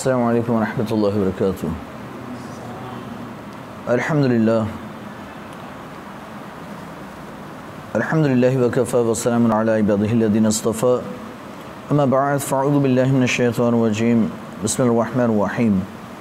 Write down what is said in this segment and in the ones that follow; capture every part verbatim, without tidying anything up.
السلام علیکم ورحمۃ اللہ وبرکاتہ۔ الحمدللہ الحمدللہ وکفی وسلام علی عبادہ الذین اصطفی، اما بعد فاعوذ باللہ من الشیطان الرجیم، بسم اللہ الرحمن الرحیم۔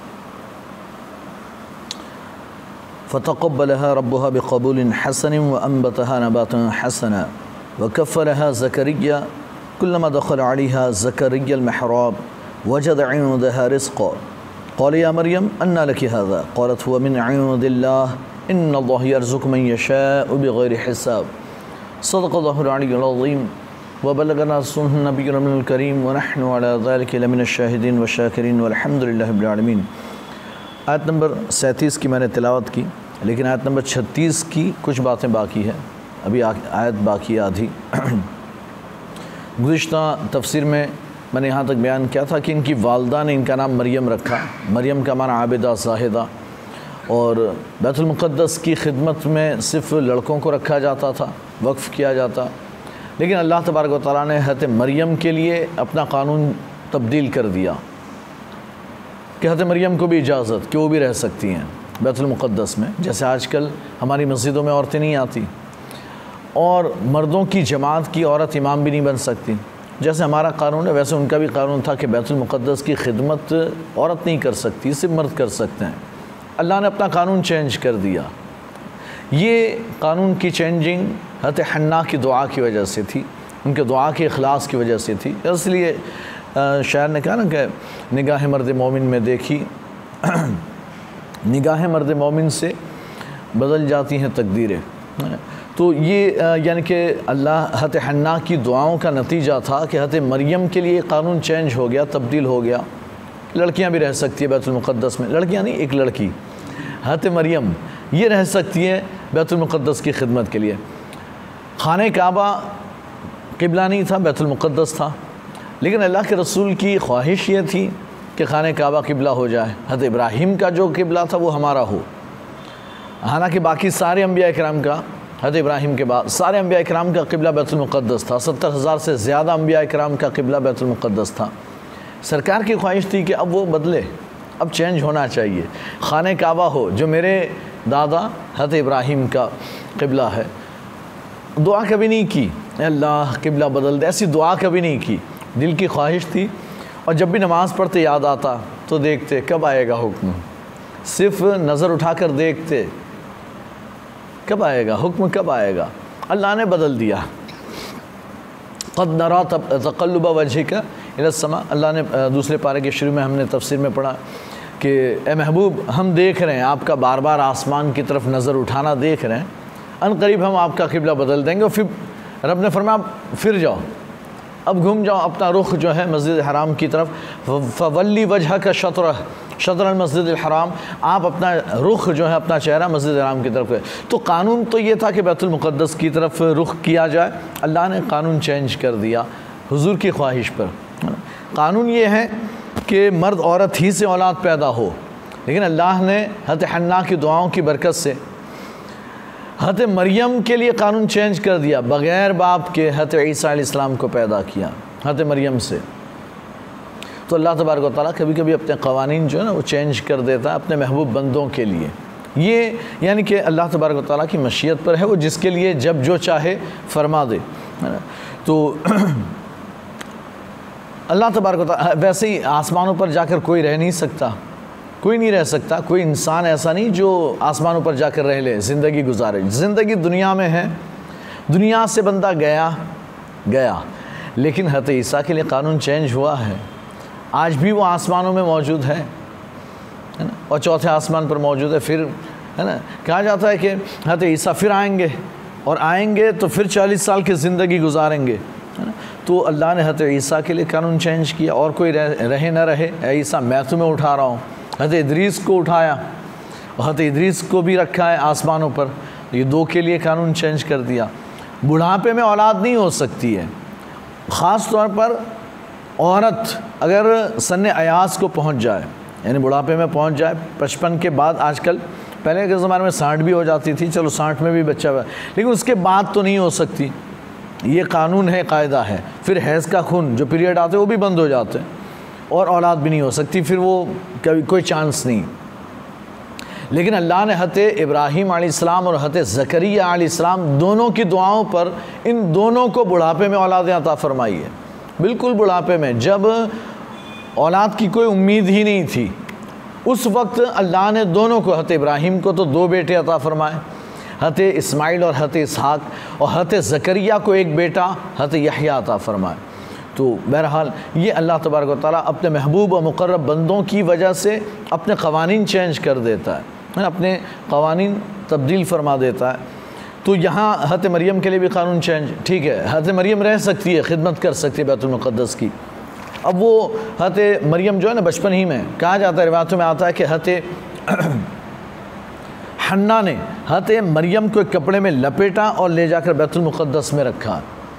فتقبلها ربها بقبول حسن وأنبتها نباتا حسنا وكفلها زكريا كلما دخل عليها زكريا المحراب وجد عندها رزقا قال يا مريم أنى لك هذا قالت هو من عند الله إن الله يرزق من يشاء بغير حساب صدق الله العلي العظيم وبلغنا رسوله النبي الكريم ونحن على ذلك لمن الشاهدين والشاكرين والحمد لله رب العالمين۔ آیت نمبر سینتیس کی میں نے تلاوت کی، لیکن آیت نمبر چھتیس کی کچھ باتیں باقی ہیں، ابھی آیت باقی آدھی۔ گزشتہ تفسیر میں میں نے یہاں تک بیان کیا تھا کہ ان کی والدہ نے ان کا نام مریم رکھا۔ مریم کا معنی عابدہ زاہدہ، اور بیت المقدس کی خدمت میں صرف لڑکوں کو رکھا جاتا تھا، وقف کیا جاتا، لیکن اللہ تبارک و تعالیٰ نے حضرت مریم کے لیے اپنا قانون تبدیل کر دیا کہ حضرت مریم کو بھی اجازت کہ وہ بھی رہ سکتی ہیں بیت المقدس میں، جیسے آج کل ہماری مسجدوں میں عورتیں نہیں آتی، اور مردوں کی جماعت کی عورت امام بھی نہیں بن سکتی۔ جیسے ہمارا قانون ہے ویسے ان کا بھی قانون تھا کہ بیت المقدس کی خدمت عورت نہیں کر سکتی، صرف مرد کر سکتے ہیں۔ اللہ نے اپنا قانون چینج کر دیا۔ یہ قانون کی چینجنگ حضرت حنہ کی دعا کی وجہ سے تھی، ان کے دعا کے اخلاص کی وجہ سے تھی۔ اس لیے شاعر نے کہا نا کہ نگاہ مرد مومن میں دیکھی نگاہ مرد مومن سے بدل جاتی ہیں تقدیریں۔ تو یہ یعنی کہ اللہ حضرت حنہ کی دعاؤں کا نتیجہ تھا کہ حضرت مریم کے لیے قانون چینج ہو گیا، تبدیل ہو گیا۔ لڑکیاں بھی رہ سکتی ہیں بیت المقدس میں، لڑکیاں نہیں، ایک لڑکی حضرت مریم یہ رہ سکتی ہے بیت المقدس کی خدمت کے لیے۔ خانہ کعبہ قبلہ نہیں تھا، بیت المقدس تھا، لیکن اللہ کے رسول کی خواہش یہ تھی کہ خانہ کعبہ قبلہ ہو جائے، حضرت ابراہیم کا جو قبلہ تھا وہ ہمارا ہو۔ حالانکہ باقی سارے انبیاء اکرام کا، حضرت ابراہیم کے بعد سارے انبیاء اکرام کا قبلہ بیت المقدس تھا، ستر ہزار سے زیادہ انبیاء اکرام کا قبلہ بیت المقدس تھا۔ سرکار کی خواہش تھی کہ اب وہ بدلے، اب چینج ہونا چاہیے، خانہ کعبہ ہو جو میرے دادا حضرت ابراہیم کا قبلہ ہے۔ دعا کبھی نہیں کی اے اللہ قبلہ بدل دے، ایسی دعا کبھی نہیں کی، دل کی خواہش تھی۔ اور جب بھی نماز پڑھتے یاد آتا تو دیکھتے کب آئے گا حکم، صرف نظر اٹھا کر دیکھتے کب آئے گا حکم، کب آئے گا۔ اللہ نے بدل دیا۔ قد نرا تقلب وجهک الی السماء، اللہ نے دوسرے پارے کے شروع میں ہم نے تفسیر میں پڑھا کہ اے محبوب ہم دیکھ رہے ہیں آپ کا بار بار آسمان کی طرف نظر اٹھانا دیکھ رہے ہیں، ان قریب ہم آپ کا قبلہ بدل دیں گے۔ اور پھر رب نے فرمایا پھر جاؤ، اب گھوم جاؤ اپنا رخ جو ہے مسجد حرام کی طرف، فولی وجہک شطرہ شطر المسجد الحرام، آپ اپنا رخ جو ہے اپنا چہرہ مسجد حرام کی طرف ہے۔ تو قانون تو یہ تھا کہ بیت المقدس کی طرف رخ کیا جائے، اللہ نے قانون چینج کر دیا حضور کی خواہش پر۔ قانون یہ ہے کہ مرد عورت ہی سے اولاد پیدا ہو، لیکن اللہ نے حضرت حنہ کی دعاؤں کی برکت سے حضرت مریم کے لیے قانون چینج کر دیا، بغیر باپ کے حضرت عیسیٰ علیہ السلام کو پیدا کیا حضرت مریم سے۔ تو اللہ تبارک و تعالیٰ کبھی کبھی اپنے قوانین جو ہے نا وہ چینج کر دیتا ہے اپنے محبوب بندوں کے لیے۔ یہ یعنی کہ اللہ تبارک و تعالیٰ کی مشیت پر ہے، وہ جس کے لیے جب جو چاہے فرما دے۔ تو اللہ تبارک و تعالیٰ ویسے ہی آسمانوں پر جا کر کوئی رہ نہیں سکتا، کوئی نہیں رہ سکتا، کوئی انسان ایسا نہیں جو آسمانوں پر جا کر رہ لے، زندگی گزارے۔ زندگی دنیا میں ہے، دنیا سے بندہ گیا گیا، لیکن حضرت عیسیٰ کے لیے قانون چینج ہوا ہے، آج بھی وہ آسمانوں میں موجود ہے نا، اور چوتھے آسمان پر موجود ہے۔ پھر ہے نا کہا جاتا ہے کہ حضرت عیسیٰ پھر آئیں گے، اور آئیں گے تو پھر چالیس سال کی زندگی گزاریں گے۔ تو اللہ نے حضرت عیسیٰ کے لیے قانون چینج کیا، اور کوئی رہے نہ رہے، اے عیسیٰ میں تمہیں اٹھا رہا ہوں۔ حضرت ادریس کو اٹھایا، اور حضرت ادریس کو بھی رکھا ہے آسمانوں پر، یہ دو کے لیے قانون چینج کر دیا۔ بڑھاپے میں اولاد نہیں ہو سکتی ہے، خاص طور پر عورت اگر سن ایاس کو پہنچ جائے، یعنی بڑھاپے میں پہنچ جائے، پچپن کے بعد، آج کل پہلے کے زمانے میں ساٹھ بھی ہو جاتی تھی، چلو ساٹھ میں بھی بچہ ہوا، لیکن اس کے بعد تو نہیں ہو سکتی، یہ قانون ہے، قاعدہ ہے۔ پھر حیض کا خون جو پیریڈ آتے ہیں وہ بھی بند ہو جاتے ہیں، اور اولاد بھی نہیں ہو سکتی، پھر وہ کبھی کوئی چانس نہیں۔ لیکن اللہ نے حضرت ابراہیم علیہ السلام اور حضرت زکریا علیہ السلام دونوں کی دعاؤں پر ان دونوں کو بڑھاپے میں اولادیں عطا فرمائی ہے، بالکل بڑھاپے میں، جب اولاد کی کوئی امید ہی نہیں تھی، اس وقت اللہ نے دونوں کو، حضرت ابراہیم کو تو دو بیٹے عطا فرمائے، حضرت اسماعیل اور حضرت اسحاق، اور حضرت زکریا کو ایک بیٹا حضرت یحییٰ عطا فرمائے۔ تو بہرحال یہ اللہ تبارک و تعالیٰ اپنے محبوب و مقرب بندوں کی وجہ سے اپنے قوانین چینج کر دیتا ہے، اپنے قوانین تبدیل فرما دیتا ہے۔ تو یہاں حضرت مریم کے لیے بھی قانون چینج، ٹھیک ہے، حضرت مریم رہ سکتی ہے، خدمت کر سکتی ہے بیت المقدس کی۔ اب وہ حضرت مریم جو ہے نا بچپن ہی میں کہا جاتا ہے، روایتوں میں آتا ہے کہ حضرت حنا نے حضرت مریم کو ایک کپڑے میں لپیٹا اور لے جا کر بیت المقدس میں رکھا،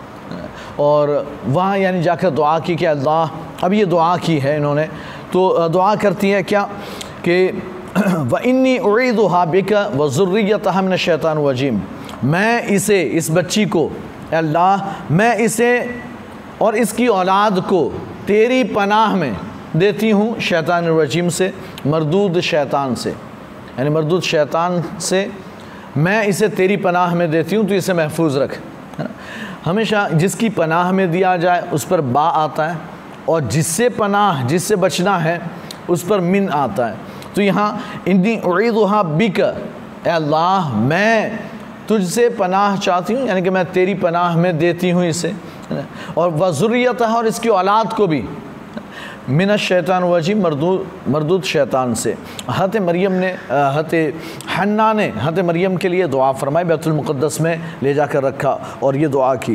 اور وہاں یعنی جا کر دعا کی کہ اللہ، اب یہ دعا کی ہے انہوں نے، تو دعا کرتی ہے کیا کہ وَإِنِّي أُعِيذُهَا بِكَ وَذُرِّيَّتَهَا مِنَ الشَّيْطَانِ الرَّجِيمِ، میں اسے، اس بچی کو، اے اللہ میں اسے اور اس کی اولاد کو تیری پناہ میں دیتی ہوں شیطان الرجیم سے، مردود شیطان سے، یعنی مردود شیطان سے میں اسے تیری پناہ میں دیتی ہوں، تو اسے محفوظ رکھ۔ ہمیشہ جس کی پناہ میں دیا جائے اس پر با آتا ہے، اور جس سے پناہ، جس سے بچنا ہے اس پر من آتا ہے۔ تو یہاں انی اعیذھا بک، اے اللہ میں تجھ سے پناہ چاہتی ہوں، یعنی کہ میں تیری پناہ میں دیتی ہوں اسے، اور وذریتہ، اور اس کی اولاد کو بھی، من الشیطان الرجیم، مردود مردود شیطان سے۔ حضرت مریم نے، حضرت حنا نے حضرت مریم کے لیے دعا فرمائی، بیت المقدس میں لے جا کر رکھا اور یہ دعا کی۔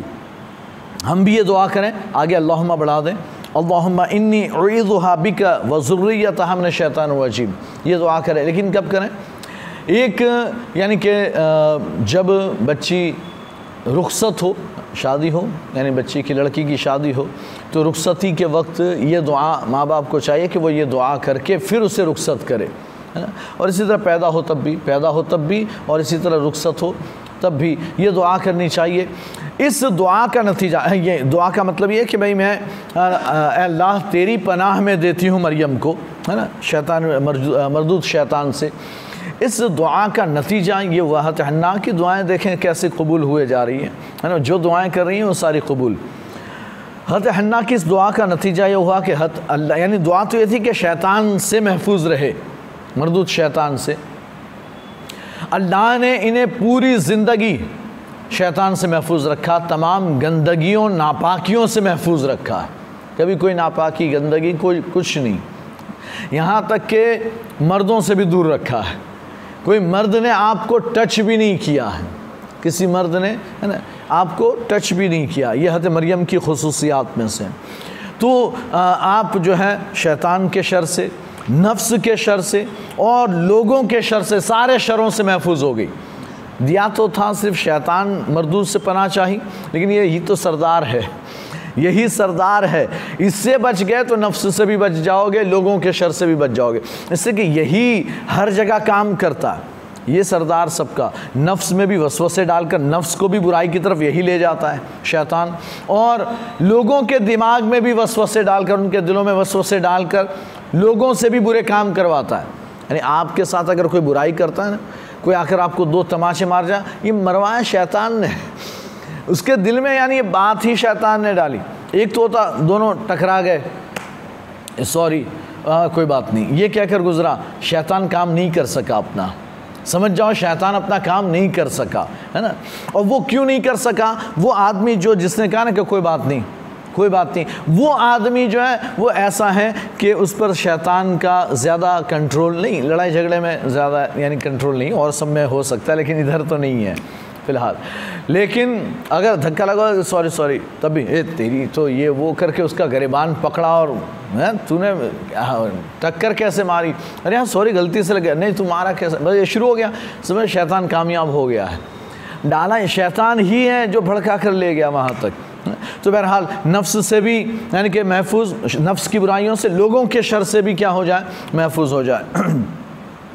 ہم بھی یہ دعا کریں، آگے اللہم بڑھا دیں، اللہم انی اعیذھا بک وذریتھا من الشیطان الرجیم، یہ دعا کریں۔ لیکن کب کریں؟ ایک یعنی کہ جب بچی رخصت ہو، شادی ہو، یعنی بچی کی، لڑکی کی شادی ہو، تو رخصتی کے وقت یہ دعا ماں باپ کو چاہیے کہ وہ یہ دعا کر کے پھر اسے رخصت کرے، ہے نا؟ اور اسی طرح پیدا ہو تب بھی، پیدا ہو تب بھی، اور اسی طرح رخصت ہو تب بھی یہ دعا کرنی چاہیے۔ اس دعا کا نتیجہ، یہ دعا کا مطلب یہ ہے کہ بھئی میں اے اللہ تیری پناہ میں دیتی ہوں مریم کو، ہے نا، شیطان، مردود شیطان سے۔ اس دعا کا نتیجہ یہ ہوا، حضرت حنا کی دعائیں دیکھیں کیسے قبول ہوئے جا رہی ہیں، ہے نا، جو دعائیں کر رہی ہیں وہ ساری قبول۔ حضرت حنا کی اس دعا کا نتیجہ یہ ہوا کہ حضرت اللہ، یعنی دعا تو یہ تھی کہ شیطان سے محفوظ رہے، مردود شیطان سے، اللہ نے انہیں پوری زندگی شیطان سے محفوظ رکھا، تمام گندگیوں ناپاکیوں سے محفوظ رکھا ہے، کبھی کوئی ناپاکی گندگی کوئی کچھ نہیں، یہاں تک کہ مردوں سے بھی دور رکھا ہے، کوئی مرد نے آپ کو ٹچ بھی نہیں کیا ہے، کسی مرد نے، ہے نا، آپ کو ٹچ بھی نہیں کیا، یہ حضرت مریم کی خصوصیات میں سے۔ تو آپ جو ہے شیطان کے شر سے، نفس کے شر سے اور لوگوں کے شر سے، سارے شروں سے محفوظ ہو گئی۔ دیا تو تھا صرف شیطان مردود سے پناہ چاہی، لیکن یہی تو سردار ہے، یہی سردار ہے، اس سے بچ گئے تو نفس سے بھی بچ جاؤ گے، لوگوں کے شر سے بھی بچ جاؤ گے، اس سے کہ یہی ہر جگہ کام کرتا ہے، یہ سردار سب کا، نفس میں بھی وسوسے ڈال کر نفس کو بھی برائی کی طرف یہی لے جاتا ہے شیطان، اور لوگوں کے دماغ میں بھی وسوسے ڈال کر، ان کے دلوں میں وسوسے ڈال کر لوگوں سے بھی برے کام کرواتا ہے۔ یعنی آپ کے ساتھ اگر کوئی برائی کرتا ہے نا، کوئی آ کر آپ کو دو تماچے مار جائے، یہ مروایا شیطان نے، اس کے دل میں یعنی یہ بات ہی شیطان نے ڈالی۔ ایک تو ہوتا دونوں ٹکرا گئے، سوری کوئی بات نہیں، یہ کہہ کر گزرا، شیطان کام نہیں کر سکا اپنا، سمجھ جاؤ شیطان اپنا کام نہیں کر سکا، ہے نا۔ اور وہ کیوں نہیں کر سکا؟ وہ آدمی جو جس نے کہا نا کہ کوئی بات نہیں، کوئی بات نہیں، وہ آدمی جو ہے وہ ایسا ہے کہ اس پر شیطان کا زیادہ کنٹرول نہیں، لڑائی جھگڑے میں زیادہ یعنی کنٹرول نہیں، اور سب میں ہو سکتا ہے لیکن ادھر تو نہیں ہے فی الحال۔ لیکن اگر دھکا لگا سوری سوری تب بھی اے تیری تو یہ وہ کر کے اس کا گریبان پکڑا، اور تو نے ٹکر کیسے ماری، ارے ہاں سوری غلطی سے لگا، نہیں تو مارا کیسے، بس یہ شروع ہو گیا، سمجھ شیطان کامیاب ہو گیا ہے، ڈالا شیطان ہی ہے جو بھڑکا کر لے گیا وہاں تک۔ تو بہرحال نفس سے بھی یعنی کہ محفوظ، نفس کی برائیوں سے، لوگوں کے شر سے بھی کیا ہو جائے، محفوظ ہو جائے۔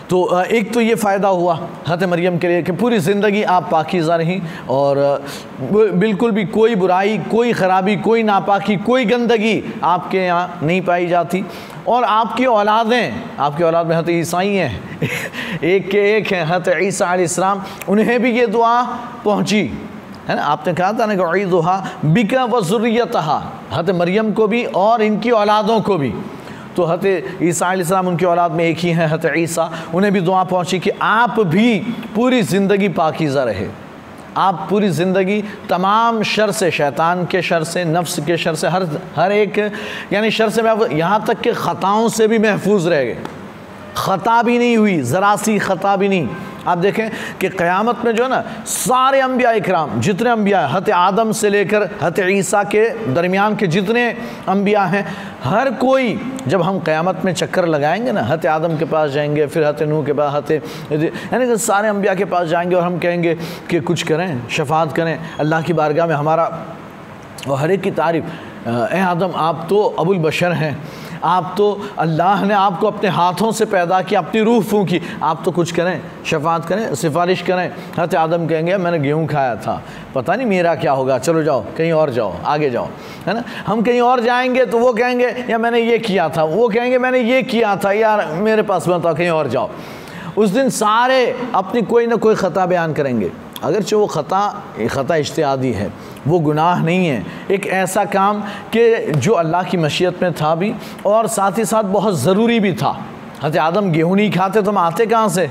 تو ایک تو یہ فائدہ ہوا حضرت مریم کے لیے کہ پوری زندگی آپ پاکیزہ رہیں اور بالکل بھی کوئی برائی، کوئی خرابی، کوئی ناپاکی، کوئی گندگی آپ کے یہاں نہیں پائی جاتی. اور آپ کی اولادیں، آپ کی اولاد میں حضرت عیسیٰ ہی ہیں، ایک کے ایک ہیں حضرت عیسیٰ علیہ السلام، انہیں بھی یہ دعا پہنچی ہے نا. آپ نے کہا تھا نا کہ اعیذھا بک وذریتھا، حضرت مریم کو بھی اور ان کی اولادوں کو بھی. تو حضرت عیسیٰ علیہ السلام ان کی اولاد میں ایک ہی ہیں حضرت عیسیٰ، انہیں بھی دعا پہنچی کہ آپ بھی پوری زندگی پاکیزہ رہے، آپ پوری زندگی تمام شر سے، شیطان کے شر سے، نفس کے شر سے، ہر ہر ایک یعنی شر سے محفوظ، یہاں تک کہ خطاؤں سے بھی محفوظ رہ گئے. خطا بھی نہیں ہوئی، ذرا سی خطا بھی نہیں. آپ دیکھیں کہ قیامت میں جو ہے نا سارے انبیاء اکرام، جتنے انبیاء ہیں، حضرت آدم سے لے کر حضرت عیسیٰ کے درمیان کے جتنے انبیاء ہیں، ہر کوئی جب ہم قیامت میں چکر لگائیں گے نا، حضرت آدم کے پاس جائیں گے، پھر حضرت نوح کے پاس، حضرت یعنی کہ سارے انبیاء کے پاس جائیں گے اور ہم کہیں گے کہ کچھ کریں، شفاعت کریں اللہ کی بارگاہ میں ہمارا. اور ہر ایک کی تعریف، اے آدم آپ تو ابو البشر ہیں، آپ تو اللہ نے آپ کو اپنے ہاتھوں سے پیدا کیا، اپنی روح پھونکی، آپ تو کچھ کریں، شفاعت کریں، سفارش کریں. حضرت آدم کہیں گے میں نے گیہوں کھایا تھا، پتہ نہیں میرا کیا ہوگا، چلو جاؤ کہیں اور جاؤ، آگے جاؤ، ہے نا. ہم کہیں اور جائیں گے تو وہ کہیں گے یا میں نے یہ کیا تھا، وہ کہیں گے میں نے یہ کیا تھا، یار میرے پاس بتاؤ، کہیں اور جاؤ. اس دن سارے اپنی کوئی نہ کوئی خطا بیان کریں گے، اگرچہ وہ خطا خطا اجتہادی ہے، وہ گناہ نہیں ہے، ایک ایسا کام کہ جو اللہ کی مشیت میں تھا بھی اور ساتھ ہی ساتھ بہت ضروری بھی تھا. حضرت آدم گیہوں نہیں کھاتے تو ہم آتے کہاں سے؟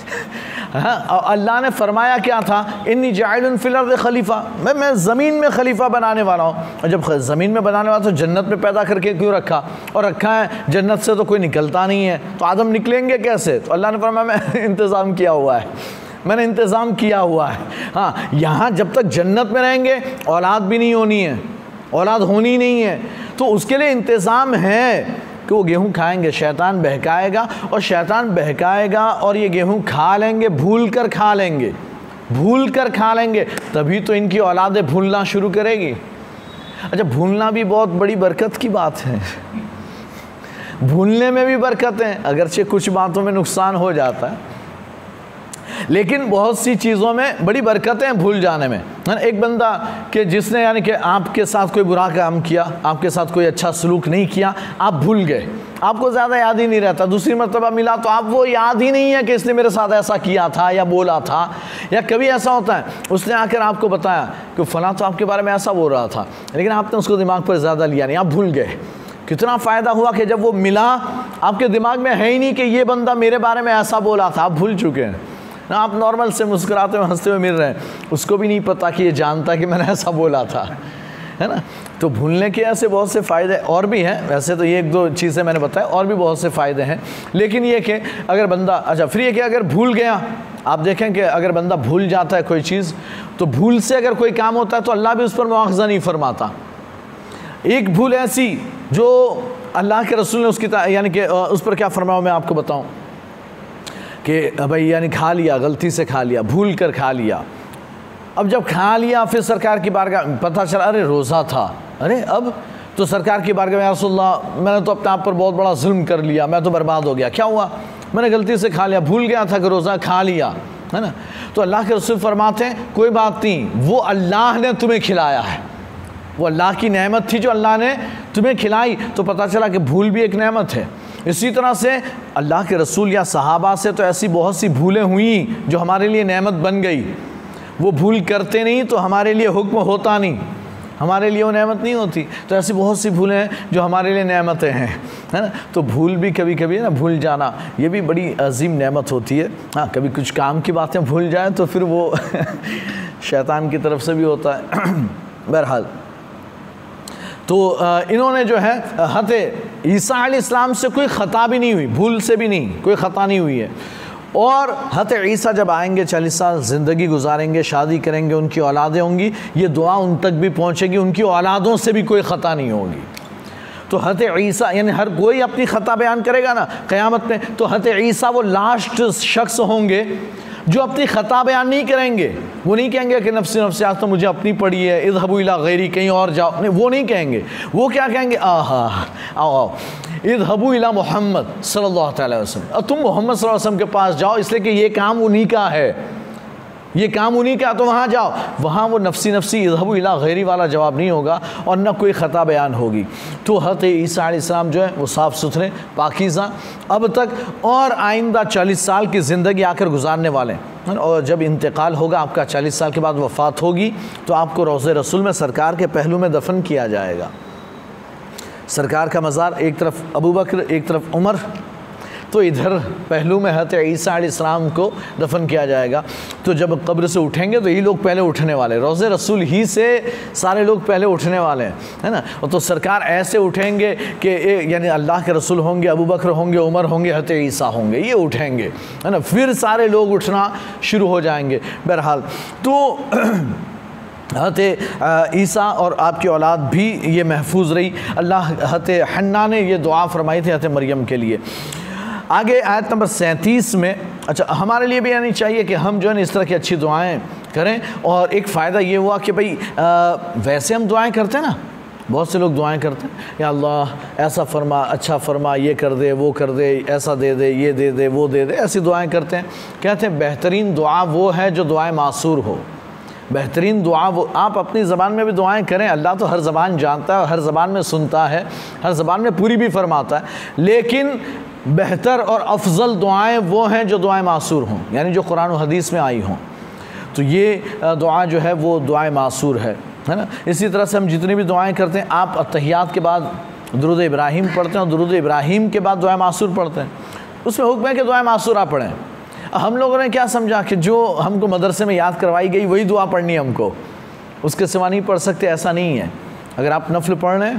اللہ نے فرمایا کیا تھا، انی جاعل فی الارض خلیفہ، میں میں زمین میں خلیفہ بنانے والا ہوں. اور جب زمین میں بنانے والا تو جنت میں پیدا کر کے کیوں رکھا؟ اور رکھا ہے جنت سے تو کوئی نکلتا نہیں ہے، تو آدم نکلیں گے کیسے؟ تو اللہ نے فرمایا میں انتظام کیا ہوا ہے، میں نے انتظام کیا ہوا ہے. ہاں یہاں جب تک جنت میں رہیں گے اولاد بھی نہیں ہونی ہے، اولاد ہونی نہیں ہے، تو اس کے لیے انتظام ہے کہ وہ گیہوں کھائیں گے، شیطان بہکائے گا اور شیطان بہکائے گا اور یہ گیہوں کھا لیں گے، بھول کر کھا لیں گے، بھول کر کھا لیں گے، تبھی تو ان کی اولادیں بھولنا شروع کرے گی. اچھا بھولنا بھی بہت بڑی برکت کی بات ہے، بھولنے میں بھی برکت ہے، اگرچہ کچھ باتوں میں نقصان ہو جاتا ہے لیکن بہت سی چیزوں میں بڑی برکتیں بھول جانے میں. ایک بندہ کہ جس نے یعنی کہ آپ کے ساتھ کوئی برا کام کیا، آپ کے ساتھ کوئی اچھا سلوک نہیں کیا، آپ بھول گئے، آپ کو زیادہ یاد ہی نہیں رہتا، دوسری مرتبہ ملا تو آپ وہ یاد ہی نہیں ہے کہ اس نے میرے ساتھ ایسا کیا تھا یا بولا تھا. یا کبھی ایسا ہوتا ہے اس نے آ کر آپ کو بتایا کہ فلاں تو آپ کے بارے میں ایسا بول رہا تھا، لیکن آپ نے اس کو دماغ پر زیادہ لیا نہیں، آپ بھول گئے. کتنا فائدہ ہوا کہ جب وہ ملا آپ کے دماغ میں ہے ہی نہیں کہ یہ بندہ میرے بارے میں ایسا بولا تھا، آپ بھول چکے ہیں. آپ نارمل سے مسکراتے ہوئے ہنستے ہوئے مل رہے ہیں، اس کو بھی نہیں پتا کہ یہ جانتا کہ میں نے ایسا بولا تھا، ہے نا. تو بھولنے کے ایسے بہت سے فائدے اور بھی ہیں، ویسے تو یہ ایک دو چیزیں میں نے بتایا، اور بھی بہت سے فائدے ہیں. لیکن یہ کہ اگر بندہ اچھا پھر یہ کہ اگر بھول گیا، آپ دیکھیں کہ اگر بندہ بھول جاتا ہے کوئی چیز تو بھول سے اگر کوئی کام ہوتا ہے تو اللہ بھی اس پر مواخذہ نہیں فرماتا. ایک بھول ایسی جو اللہ کے رسول نے اس کی یعنی کہ اس پر کیا فرمایا میں آپ کو بتاؤں کہ بھائی یعنی کھا لیا، غلطی سے کھا لیا، بھول کر کھا لیا. اب جب کھا لیا پھر سرکار کی بارگاہ پتہ چلا ارے روزہ تھا، ارے اب تو سرکار کی بارگاہ میں یا رسول اللہ میں نے تو اپنے آپ پر بہت بڑا ظلم کر لیا، میں تو برباد ہو گیا. کیا ہوا؟ میں نے غلطی سے کھا لیا، بھول گیا تھا کہ روزہ کھا لیا، ہے نا. تو اللہ کے رسول فرماتے ہیں کوئی بات نہیں، وہ اللہ نے تمہیں کھلایا ہے، وہ اللہ کی نعمت تھی جو اللہ نے تمہیں کھلائی. تو پتہ چلا کہ بھول بھی ایک نعمت ہے. اسی طرح سے اللہ کے رسول یا صحابہ سے تو ایسی بہت سی بھولیں ہوئیں جو ہمارے لیے نعمت بن گئی. وہ بھول کرتے نہیں تو ہمارے لیے حکم ہوتا نہیں، ہمارے لیے وہ نعمت نہیں ہوتی. تو ایسی بہت سی بھولیں ہیں جو ہمارے لیے نعمتیں ہیں، ہے نا. تو بھول بھی کبھی کبھی نا بھول جانا یہ بھی بڑی عظیم نعمت ہوتی ہے. ہاں کبھی کچھ کام کی باتیں بھول جائیں تو پھر وہ شیطان کی طرف سے بھی ہوتا ہے. بہرحال تو انہوں نے جو ہے حضرت عیسیٰ علیہ السلام سے کوئی خطا بھی نہیں ہوئی، بھول سے بھی نہیں، کوئی خطا نہیں ہوئی ہے. اور حضرت عیسیٰ جب آئیں گے چالیس سال زندگی گزاریں گے، شادی کریں گے، ان کی اولادیں ہوں گی، یہ دعا ان تک بھی پہنچے گی، ان کی اولادوں سے بھی کوئی خطا نہیں ہوگی. تو حضرت عیسیٰ یعنی ہر کوئی اپنی خطا بیان کرے گا نا قیامت میں، تو حضرت عیسیٰ وہ لاسٹ شخص ہوں گے جو اپنی خطا بیان نہیں کریں گے. وہ نہیں کہیں گے کہ نفسی نفسی آج تو مجھے اپنی پڑی ہے، اذهبوا الی غیری، کہیں اور جاؤ، نہیں وہ نہیں کہیں گے. وہ کیا کہیں گے؟ آہا آؤ آؤ اذهبوا الی محمد صلی اللہ تعالی وسلم، اور تم محمد صلی اللہ علیہ وسلم کے پاس جاؤ، اس لیے کہ یہ کام انہی کا ہے، یہ کام انہی کا، تو وہاں جاؤ۔ وہاں وہ نفسی نفسی اذهبوا الی غیری والا جواب نہیں ہوگا اور نہ کوئی خطا بیان ہوگی۔ تو حضرت عیسیٰ علیہ السلام جو ہے وہ صاف ستھرے پاکیزہ اب تک اور آئندہ چالیس سال کی زندگی آ کر گزارنے والے ہیں، اور جب انتقال ہوگا آپ کا چالیس سال کے بعد وفات ہوگی تو آپ کو روضہ رسول میں سرکار کے پہلو میں دفن کیا جائے گا۔ سرکار کا مزار ایک طرف ابو بکر ایک طرف عمر، تو ادھر پہلو میں حضرت عیسیٰ علیہ السلام کو دفن کیا جائے گا۔ تو جب قبر سے اٹھیں گے تو یہ لوگ پہلے اٹھنے والے، روضہ رسول ہی سے سارے لوگ پہلے اٹھنے والے ہیں، ہے نا۔ اور تو سرکار ایسے اٹھیں گے کہ یعنی اللہ کے رسول ہوں گے، ابو بکر ہوں گے، عمر ہوں گے، حضرت عیسیٰ ہوں گے، یہ اٹھیں گے، ہے نا، پھر سارے لوگ اٹھنا شروع ہو جائیں گے۔ بہرحال تو حضرت عیسیٰ اور آپ کی اولاد بھی یہ محفوظ رہی۔ اللہ حضرت حنا نے یہ دعا فرمائی تھی حضرت مریم کے لیے۔ آگے آیت نمبر سینتیس میں، اچھا ہمارے لیے بھی یعنی چاہیے کہ ہم جو ہے نا اس طرح کی اچھی دعائیں کریں، اور ایک فائدہ یہ ہوا کہ بھئی ویسے ہم دعائیں کرتے ہیں نا، بہت سے لوگ دعائیں کرتے ہیں، یا اللہ ایسا فرما، اچھا فرما، یہ کر دے، وہ کر دے، ایسا دے دے، یہ دے دے، وہ دے دے، ایسی دعائیں کرتے ہیں۔ کہتے ہیں بہترین دعا وہ ہے جو دعائیں معصور ہو۔ بہترین دعا وہ، آپ اپنی زبان میں بھی دعائیں کریں، اللہ تو ہر زبان جانتا ہے، ہر زبان میں سنتا ہے، ہر زبان میں پوری بھی فرماتا ہے، لیکن بہتر اور افضل دعائیں وہ ہیں جو دعائیں معصور ہوں، یعنی جو قرآن و حدیث میں آئی ہوں۔ تو یہ دعا جو ہے وہ دعائیں معصور ہے، ہے نا۔ اسی طرح سے ہم جتنی بھی دعائیں کرتے ہیں، آپ اتحیات کے بعد درود ابراہیم پڑھتے ہیں اور درود ابراہیم کے بعد دعائیں معصور پڑھتے ہیں، اس میں حکم ہے کہ دعائیں معصورہ پڑھیں۔ ہم لوگوں نے کیا سمجھا کہ جو ہم کو مدرسے میں یاد کروائی گئی وہی دعا پڑھنی ہے ہم کو، اس کے سوا نہیں پڑھ سکتے، ایسا نہیں ہے۔ اگر آپ نفل پڑھ رہے ہیں،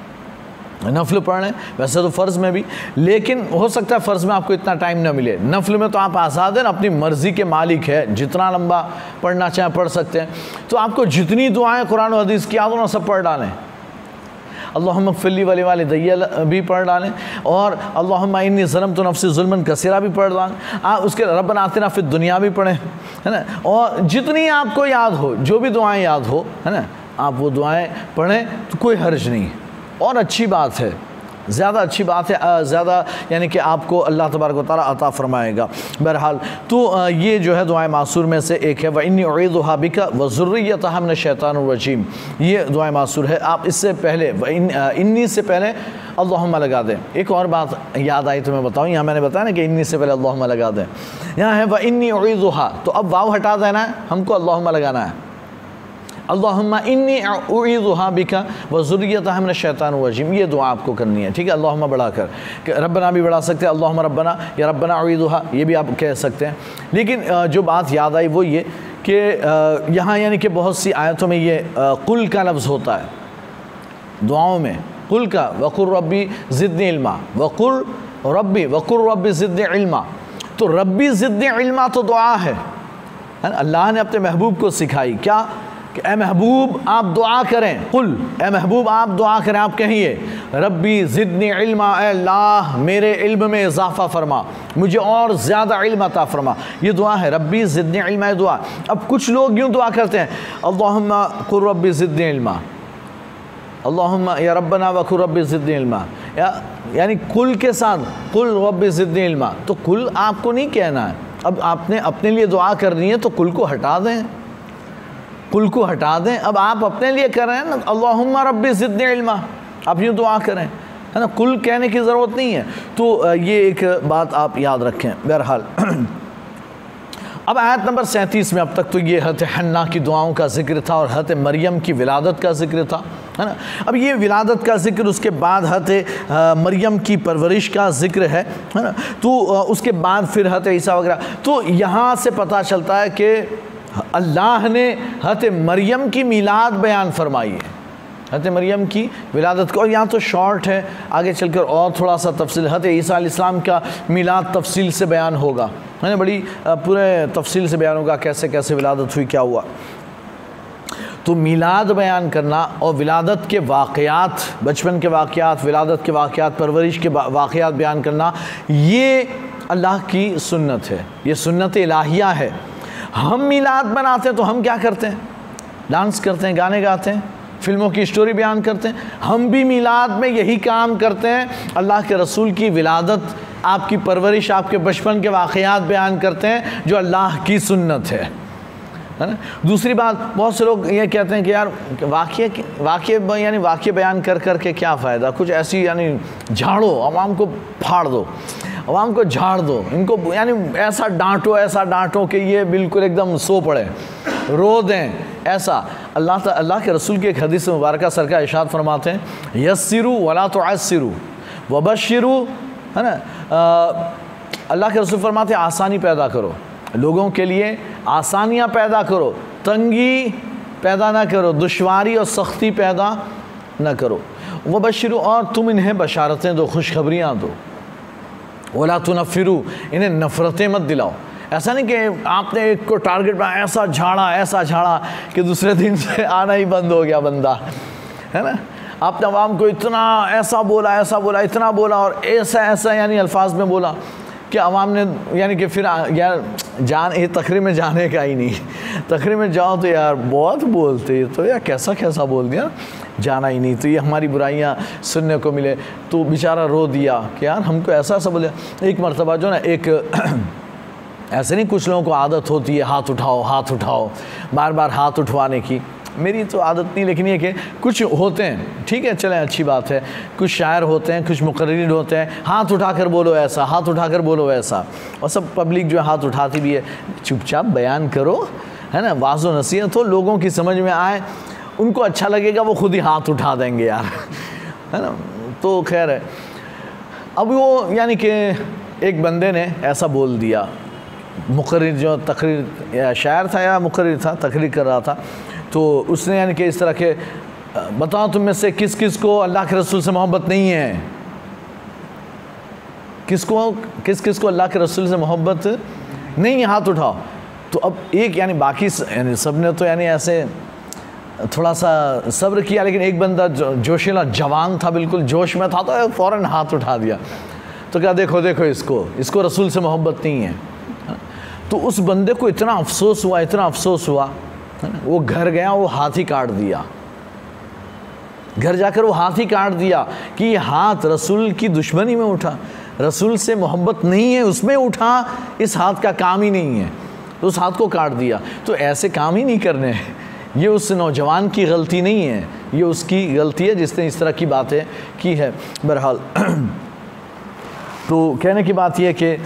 نفل پڑھ رہے ہیں، ویسے تو فرض میں بھی، لیکن ہو سکتا ہے فرض میں آپ کو اتنا ٹائم نہ ملے، نفل میں تو آپ آزاد ہیں، اپنی مرضی کے مالک ہے، جتنا لمبا پڑھنا چاہیں پڑھ سکتے ہیں۔ تو آپ کو جتنی دعائیں قرآن و حدیث کی یاد ہو نا سب پڑھ ڈالیں، اللہم اغفر لی ولوالدی بھی پڑھ ڈالیں، اور اللہم انی ظلمت نفسی ظلما کثیرا بھی پڑھ ڈالیں، آپ اس کے ربنا آتنا فی الدنیا بھی پڑھیں، ہے نا، اور جتنی آپ کو یاد ہو، جو بھی دعائیں یاد ہو، ہے نا، آپ وہ دعائیں پڑھیں تو کوئی حرج نہیں، اور اچھی بات ہے، زیادہ اچھی بات ہے، زیادہ یعنی کہ آپ کو اللہ تبارک و تعالیٰ عطا فرمائے گا۔ بہرحال تو یہ جو ہے دعائیں معصور میں سے ایک ہے، وَإِنِّي أُعِيذُهَا بِكَ وَذُرِّيَّتَهَا مِنَ الشَّيْطَانِ الرَّجِيمِ، یہ دعائیں معصور ہے۔ آپ اس سے پہلے انی سے پہلے اللہم لگا دیں۔ ایک اور بات یاد آئی تو میں بتاؤں، یہاں میں نے بتایا نا کہ انی سے پہلے اللہم لگا دیں، یہاں ہے وَإِنِّي أُعِيذُهَا، تو اب واو ہٹا دینا ہے، ہم کو اللہم لگانا ہے، اللہم انی اعوذها بک وذریتها من الشیطان الرجیم، یہ دعا آپ کو کرنی ہے، ٹھیک ہے، اللہم بڑھا کر، کہ ربنا بھی بڑھا سکتے ہیں، اللہم ربنا یا ربنا اعوذها، یہ بھی آپ کہہ سکتے ہیں۔ لیکن جو بات یاد آئی وہ یہ کہ یہاں یعنی کہ بہت سی آیتوں میں یہ قل کا لفظ ہوتا ہے دعاؤں میں، قل کا، وقل ربی زدنی علما، وقل ربی وقل ربی زدنی علما، تو ربی زدنی علما تو دعا ہے، اللہ نے اپنے محبوب کو سکھائی کیا کہ اے محبوب آپ دعا کریں، قل اے محبوب آپ دعا کریں، آپ کہیے ربی زدنی علما، اے اللہ میرے علم میں اضافہ فرما، مجھے اور زیادہ علم عطا فرما، یہ دعا ہے، ربی زدنی علما، یہ دعا۔ اب کچھ لوگ یوں دعا کرتے ہیں، اللہم قل ربی زدنی علما، اللہم یا ربنا وقل ربی زدنی علما، یعنی قل کے ساتھ قل ربی زدنی علما، تو قل آپ کو نہیں کہنا ہے، اب آپ نے اپنے لیے دعا کرنی ہے تو قل کو ہٹا دیں، قل کو ہٹا دیں، اب آپ اپنے لیے کر رہے ہیں نا، اللہم ربی زدنی علما، آپ یوں دعا کریں، ہے نا، قل کہنے کی ضرورت نہیں ہے۔ تو یہ ایک بات آپ یاد رکھیں۔ بہرحال اب آیت نمبر سینتیس میں اب تک تو یہ حضرت حنا کی دعاؤں کا ذکر تھا اور حضرت مریم کی ولادت کا ذکر تھا، ہے نا۔ اب یہ ولادت کا ذکر، اس کے بعد حضرت مریم کی پرورش کا ذکر ہے، ہے نا، تو اس کے بعد پھر حضرت عیسیٰ وغیرہ، تو یہاں سے پتہ چلتا ہے کہ اللہ نے حضرت مریم کی میلاد بیان فرمائی ہے، حضرت مریم کی ولادت کو، اور یہاں تو شارٹ ہے، آگے چل کر اور تھوڑا سا تفصیل، حضرت عیسیٰ علیہ السلام کا میلاد تفصیل سے بیان ہوگا، ہے نا، بڑی پورے تفصیل سے بیان ہوگا کیسے کیسے ولادت ہوئی، کیا ہوا۔ تو میلاد بیان کرنا اور ولادت کے واقعات، بچپن کے واقعات، ولادت کے واقعات، پرورش کے واقعات بیان کرنا، یہ اللہ کی سنت ہے، یہ سنت الہیہ ہے۔ ہم میلاد مناتے ہیں تو ہم کیا کرتے ہیں؟ ڈانس کرتے ہیں، گانے گاتے ہیں، فلموں کی اسٹوری بیان کرتے ہیں. ہم بھی میلاد میں یہی کام کرتے ہیں, اللہ کے رسول کی ولادت, آپ کی پرورش, آپ کے بچپن کے واقعات بیان کرتے ہیں جو اللہ کی سنت ہے, ہے نا. دوسری بات, بہت سے لوگ یہ کہتے ہیں کہ یار واقعے واقعے یعنی واقعے بیان کر کر کے کیا فائدہ, کچھ ایسی یعنی جھاڑو, عوام کو پھاڑ دو, عوام کو جھاڑ دو, ان کو یعنی ایسا ڈانٹو ایسا ڈانٹو کہ یہ بالکل ایک دم سو پڑے, رو دیں ایسا. اللہ تعالی اللہ کے رسول کی ایک حدیث مبارکہ سرکار ارشاد فرماتے ہیں, یسروا ولا تعسروا وبشروا, ہے نا. اللہ کے رسول فرماتے ہیں آسانی پیدا کرو, لوگوں کے لیے آسانیاں پیدا کرو, تنگی پیدا نہ کرو, دشواری اور سختی پیدا نہ کرو. وبشروا, اور تم انہیں بشارتیں دو, خوشخبریاں دو. ولا تنفروا, انہیں نفرتیں مت دلاؤ. ایسا نہیں کہ آپ نے ایک کو ٹارگٹ بنا, ایسا جھاڑا ایسا جھاڑا کہ دوسرے دن سے آنا ہی بند ہو گیا بندہ, ہے نا. آپ نے عوام کو اتنا ایسا بولا ایسا بولا اتنا بولا اور ایسا ایسا یعنی الفاظ میں بولا کہ عوام نے یعنی کہ پھر یار جان یہ تقریر میں جانے کا ہی نہیں, تقریر میں جاؤ تو یار بہت بولتے تو یار کیسا کیسا بول دیا, جانا ہی نہیں, تو یہ ہماری برائیاں سننے کو ملے. تو بیچارہ رو دیا کہ یار ہم کو ایسا ایسا بولے. ایک مرتبہ جو نا ایک ایسے نہیں, کچھ لوگوں کو عادت ہوتی ہے ہاتھ اٹھاؤ ہاتھ اٹھاؤ بار بار ہاتھ اٹھوانے کی, میری تو عادت نہیں, لیکن یہ کہ کچھ ہوتے ہیں, ٹھیک ہے چلیں اچھی بات ہے, کچھ شاعر ہوتے ہیں, کچھ مقررین ہوتے ہیں, ہاتھ اٹھا کر بولو ایسا, ہاتھ اٹھا کر بولو ایسا, اور سب پبلک جو ہے ہاتھ اٹھاتی بھی ہے. چپ چاپ بیان کرو, ہے نا, واضح و نصیحت ہو, لوگوں کی سمجھ میں آئے, ان کو اچھا لگے گا, وہ خود ہی ہاتھ اٹھا دیں گے یار, ہے نا. تو خیر ہے. اب وہ یعنی کہ ایک بندے نے ایسا بول دیا, مقرر جو تقریر شاعر تھا یا مقرر تھا, تقریر کر رہا تھا, تو اس نے یعنی کہ اس طرح کے, بتاؤ تم میں سے کس کس کو اللہ کے رسول سے محبت نہیں ہے, کس کو کس کس کو اللہ کے رسول سے محبت نہیں ہے, ہاتھ اٹھاؤ. تو اب ایک یعنی باقی یعنی سب نے تو یعنی ایسے تھوڑا سا صبر کیا, لیکن ایک بندہ جوشیلا جوان تھا, بالکل جوش میں تھا, تو فوراً ہاتھ اٹھا دیا. تو کہا دیکھو دیکھو اس کو اس کو رسول سے محبت نہیں ہے. تو اس بندے کو اتنا افسوس ہوا اتنا افسوس ہوا وہ گھر گیا, وہ ہاتھ ہی کاٹ دیا, گھر جا کر وہ ہاتھ ہی کاٹ دیا کہ یہ ہاتھ رسول کی دشمنی میں اٹھا, رسول سے محبت نہیں ہے اس میں اٹھا, اس ہاتھ کا کام ہی نہیں ہے, تو اس ہاتھ کو کاٹ دیا. تو ایسے کام ہی نہیں کرنے, یہ اس نوجوان کی غلطی نہیں ہے, یہ اس کی غلطی ہے جس نے اس طرح کی باتیں کی ہے. بہرحال تو کہنے کی بات یہ کہ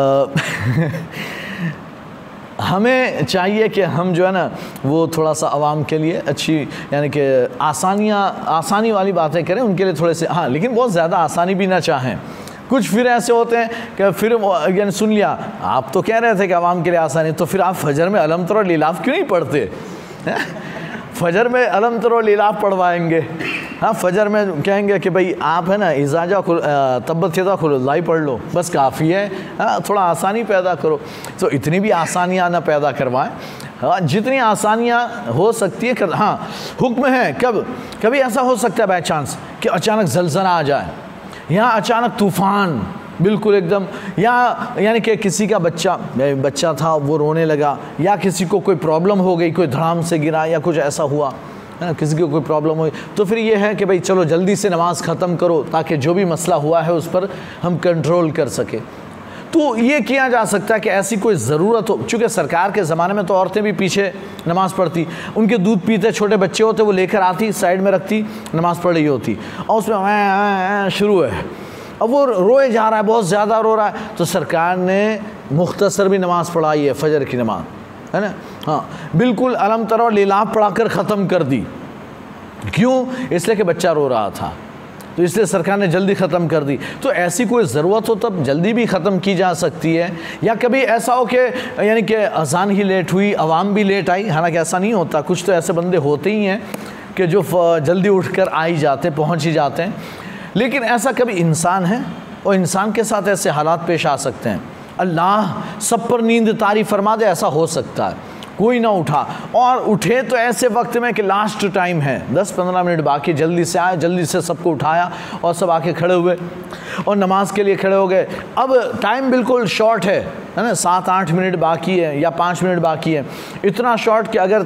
ہمیں چاہیے کہ ہم جو ہے نا وہ تھوڑا سا عوام کے لیے اچھی یعنی کہ آسانیاں آسانی والی باتیں کریں, ان کے لیے تھوڑے سے, ہاں لیکن بہت زیادہ آسانی بھی نہ چاہیں. کچھ پھر ایسے ہوتے ہیں کہ پھر یعنی سن لیا, آپ تو کہہ رہے تھے کہ عوام کے لیے آسانی, تو پھر آپ فجر میں الم تر و لیلاف کیوں نہیں پڑھتے, فجر میں الم تر و لیلاف پڑھوائیں گے. ہاں فجر میں کہیں گے کہ بھئی آپ ہے نا اذا تبت یدا کھلو اللہ ہی پڑھ لو, بس کافی ہے, ہاں تھوڑا آسانی پیدا کرو. تو اتنی بھی آسانیاں نہ پیدا کروائیں, ہاں جتنی آسانیاں ہو سکتی ہے. ہاں حکم ہے, کب کبھی ایسا ہو سکتا ہے بائی چانس کہ اچانک زلزلہ آ جائے, یا اچانک طوفان بالکل ایک دم, یا یعنی کہ کسی کا بچہ بچہ تھا وہ رونے لگا, یا کسی کو کوئی پرابلم ہو گئی, کوئی دھڑام سے گرا یا کچھ ایسا ہوا, ہے نا, کسی کو کوئی پرابلم ہوئی, تو پھر یہ ہے کہ بھئی چلو جلدی سے نماز ختم کرو تاکہ جو بھی مسئلہ ہوا ہے اس پر ہم کنٹرول کر سکیں. تو یہ کیا جا سکتا ہے کہ ایسی کوئی ضرورت ہو, چونکہ سرکار کے زمانے میں تو عورتیں بھی پیچھے نماز پڑھتی, ان کے دودھ پیتے چھوٹے بچے ہوتے وہ لے کر آتی, سائڈ میں رکھتی, نماز پڑھ رہی ہوتی, اور اس میں شروع ہے, اب وہ روئے جا رہا ہے, بہت زیادہ رو رہا ہے, تو سرکار نے مختصر بھی نماز پڑھائی ہے, فجر کی نماز, ہے نا, ہاں بالکل الم تر و لیلاف پڑھا کر ختم کر دی. کیوں؟ اس لیے کہ بچہ رو رہا تھا, تو اس لیے سرکار نے جلدی ختم کر دی. تو ایسی کوئی ضرورت ہو تب جلدی بھی ختم کی جا سکتی ہے. یا کبھی ایسا ہو کہ یعنی کہ اذان ہی لیٹ ہوئی, عوام بھی لیٹ آئی, حالانکہ ایسا نہیں ہوتا, کچھ تو ایسے بندے ہوتے ہی ہیں کہ جو جلدی اٹھ کر آ ہی جاتے, پہنچ ہی جاتے ہیں. لیکن ایسا کبھی انسان ہے اور انسان کے ساتھ ایسے حالات پیش آ سکتے ہیں, اللہ سب پر نیند طاری فرما دے, ایسا ہو سکتا ہے, کوئی نہ اٹھا, اور اٹھے تو ایسے وقت میں کہ لاسٹ ٹائم ہے, دس پندرہ منٹ باقی, جلدی سے آئے, جلدی سے سب کو اٹھایا اور سب آ کے کھڑے ہوئے اور نماز کے لیے کھڑے ہو گئے. اب ٹائم بالکل شارٹ ہے, ہے نا, سات آٹھ منٹ باقی ہے یا پانچ منٹ باقی ہے, اتنا شارٹ کہ اگر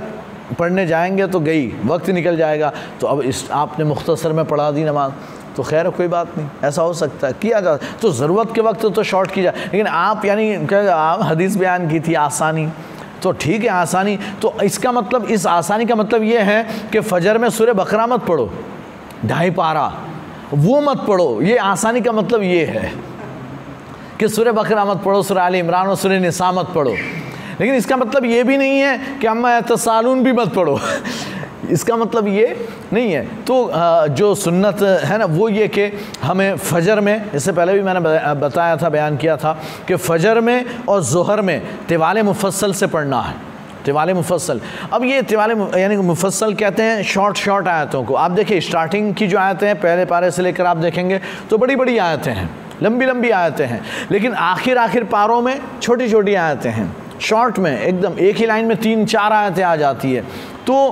پڑھنے جائیں گے تو گئی، وقت نکل جائے گا، تو اب اس آپ نے مختصر میں پڑھا دی نماز تو خیر ہے، کوئی بات نہیں، ایسا ہو سکتا ہے، کیا جا تو ضرورت کے وقت تو شارٹ کی جائے، لیکن آپ یعنی آپ حدیث بیان کی تھی آسانی، تو ٹھیک ہے آسانی، تو اس کا مطلب اس آسانی کا مطلب یہ ہے کہ فجر میں سورہ بقرہ مت پڑھو ڈھائی پارہ، وہ مت پڑھو، یہ آسانی کا مطلب یہ ہے کہ سورہ بقرہ مت پڑھو، سورہ آل عمران اور سورہ نساء مت پڑھو، لیکن اس کا مطلب یہ بھی نہیں ہے کہ اما یتساءلون بھی مت پڑھو اس کا مطلب یہ نہیں ہے۔ تو جو سنت ہے نا وہ یہ کہ ہمیں فجر میں، اس سے پہلے بھی میں نے بتایا تھا، بیان کیا تھا کہ فجر میں اور ظہر میں طوال مفصل سے پڑھنا ہے، طوال مفصل۔ اب یہ طوال یعنی مفصل کہتے ہیں شارٹ شارٹ آیتوں کو۔ آپ دیکھیں اسٹارٹنگ کی جو آیتیں ہیں پہلے پارے سے لے کر آپ دیکھیں گے تو بڑی بڑی آیتیں ہیں، لمبی لمبی آیتیں ہیں، لیکن آخر آخر پاروں میں چھوٹی چھوٹی آیتیں ہیں، شارٹ میں ایک دم ایک ہی لائن میں تین چار آیتیں آ جاتی ہے، تو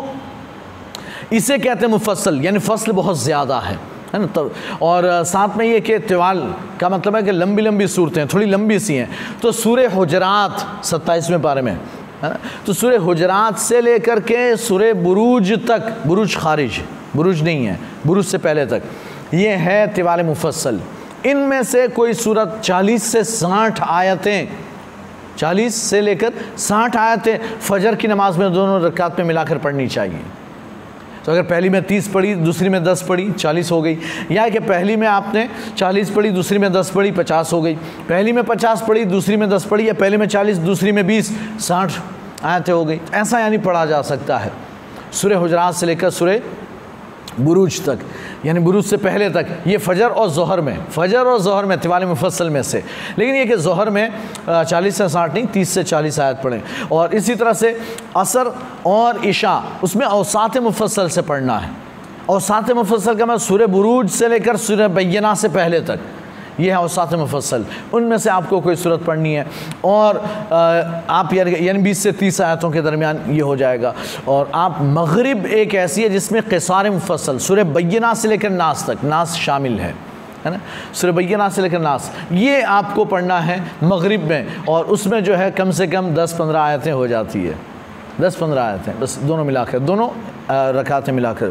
اسے کہتے ہیں مفصل، یعنی فصل بہت زیادہ ہے ہے نا۔ اور ساتھ میں یہ کہ طوال کا مطلب ہے کہ لمبی لمبی صورتیں تھوڑی لمبی سی ہیں، تو سورہ حجرات ستائیسویں پارے میں ہے نا، تو سورہ حجرات سے لے کر کے سورہ بروج تک، بروج خارج، بروج نہیں ہے، بروج سے پہلے تک یہ ہے طوال مفصل۔ ان میں سے کوئی سورت چالیس سے ساٹھ آیتیں، چالیس سے لے کر ساٹھ آیتیں فجر کی نماز میں دونوں رکعت میں ملا کر پڑھنی چاہیے۔ تو اگر پہلی میں تیس پڑھی، دوسری میں دس پڑھی، چالیس ہو گئی، یا کہ پہلی میں آپ نے چالیس پڑھی، دوسری میں دس پڑھی، پچاس ہو گئی، پہلی میں پچاس پڑھی، دوسری میں دس پڑھی، یا پہلی میں چالیس، دوسری میں بیس، ساٹھ آیتیں ہو گئی، ایسا یعنی پڑھا جا سکتا ہے سورہ حجرات سے لے کر سورہ بروج تک، یعنی بروج سے پہلے تک، یہ فجر اور ظہر میں، فجر اور ظہر میں طوال مفصل میں سے، لیکن یہ کہ ظہر میں چالیس سے ساٹھ نہیں، تیس سے چالیس آیت پڑھیں۔ اور اسی طرح سے عصر اور عشاء، اس میں اوساط مفصل سے پڑھنا ہے۔ اوساط مفصل کا میں سورہ بروج سے لے کر سورہ بینہ سے پہلے تک، یہ ہے اوساط مفصل، ان میں سے آپ کو کوئی صورت پڑھنی ہے، اور آپ یعنی بیس سے تیس آیتوں کے درمیان یہ ہو جائے گا۔ اور آپ مغرب ایک ایسی ہے جس میں قصار مفصل، سورہ بینہ سے لے کر ناس تک، ناس شامل ہے ہے نا، سورہ بینہ سے لے کر ناس، یہ آپ کو پڑھنا ہے مغرب میں، اور اس میں جو ہے کم سے کم دس پندرہ آیتیں ہو جاتی ہے، دس پندرہ آیتیں بس، دونوں ملا کر، دونوں رکعتیں ملا کر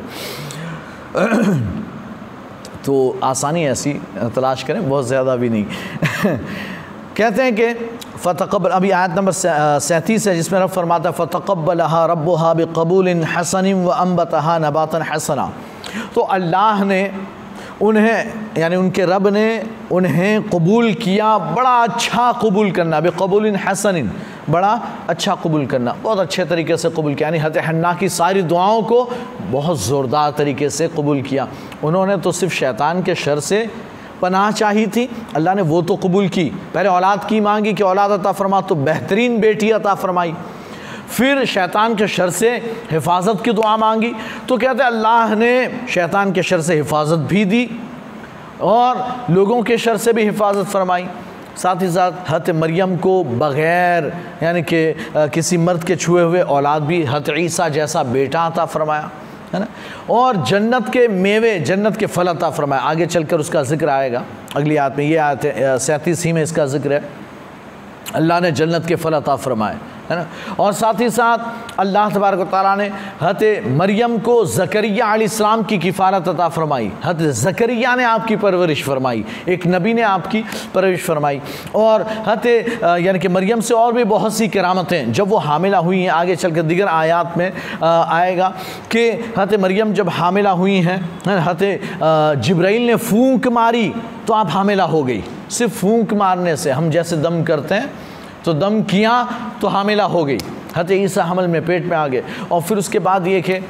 تو آسانی ایسی تلاش کریں، بہت زیادہ بھی نہیں کہتے ہیں کہ فتقبل، ابھی آیت نمبر سینتیس ہے جس میں رب فرماتا ہے فتقبلها ربها بقبول حسن وانبتها نباتا حسنا، تو اللہ نے انہیں یعنی ان کے رب نے انہیں قبول کیا، بڑا اچھا قبول کرنا، بقبول حسن، بڑا اچھا قبول کرنا، بہت اچھے طریقے سے قبول کیا، یعنی حضرت حنہ کی ساری دعاؤں کو بہت زوردار طریقے سے قبول کیا۔ انہوں نے تو صرف شیطان کے شر سے پناہ چاہی تھی، اللہ نے وہ تو قبول کی، پہلے اولاد کی مانگی کہ اولاد عطا فرما، تو بہترین بیٹی عطا فرمائی، پھر شیطان کے شر سے حفاظت کی دعا مانگی، تو کہتے ہیں اللہ نے شیطان کے شر سے حفاظت بھی دی اور لوگوں کے شر سے بھی حفاظت فرمائی، ساتھ ہی ساتھ حضرت مریم کو بغیر یعنی کہ کسی مرد کے چھوئے ہوئے اولاد بھی حضرت عیسیٰ جیسا بیٹا عطا فرمایا ہے نا، اور جنت کے میوے، جنت کے پھل عطا فرمایا، آگے چل کر اس کا ذکر آئے گا اگلی آیت میں، یہ آیت سینتیس ہی میں اس کا ذکر ہے، اللہ نے جنت کے پھل عطا فرمائے ہے نا، اور ساتھ ہی ساتھ اللہ تبارک و تعالیٰ نے حضرت مریم کو زکریا علیہ السلام کی کفالت عطا فرمائی، حضرت زکریا نے آپ کی پرورش فرمائی، ایک نبی نے آپ کی پرورش فرمائی، اور حضرت یعنی کہ مریم سے اور بھی بہت سی کرامتیں جب وہ حاملہ ہوئی ہیں، آگے چل کر دیگر آیات میں آئے گا کہ حضرت مریم جب حاملہ ہوئی ہیں، حضرت جبرائیل نے پھونک ماری تو آپ حاملہ ہو گئی، صرف پھونک مارنے سے، ہم جیسے دم کرتے ہیں تو دم کیا تو حاملہ ہو گئی، حضرت عیسیٰ حمل میں پیٹ میں آ گئے، اور پھر اس کے بعد یہ کہ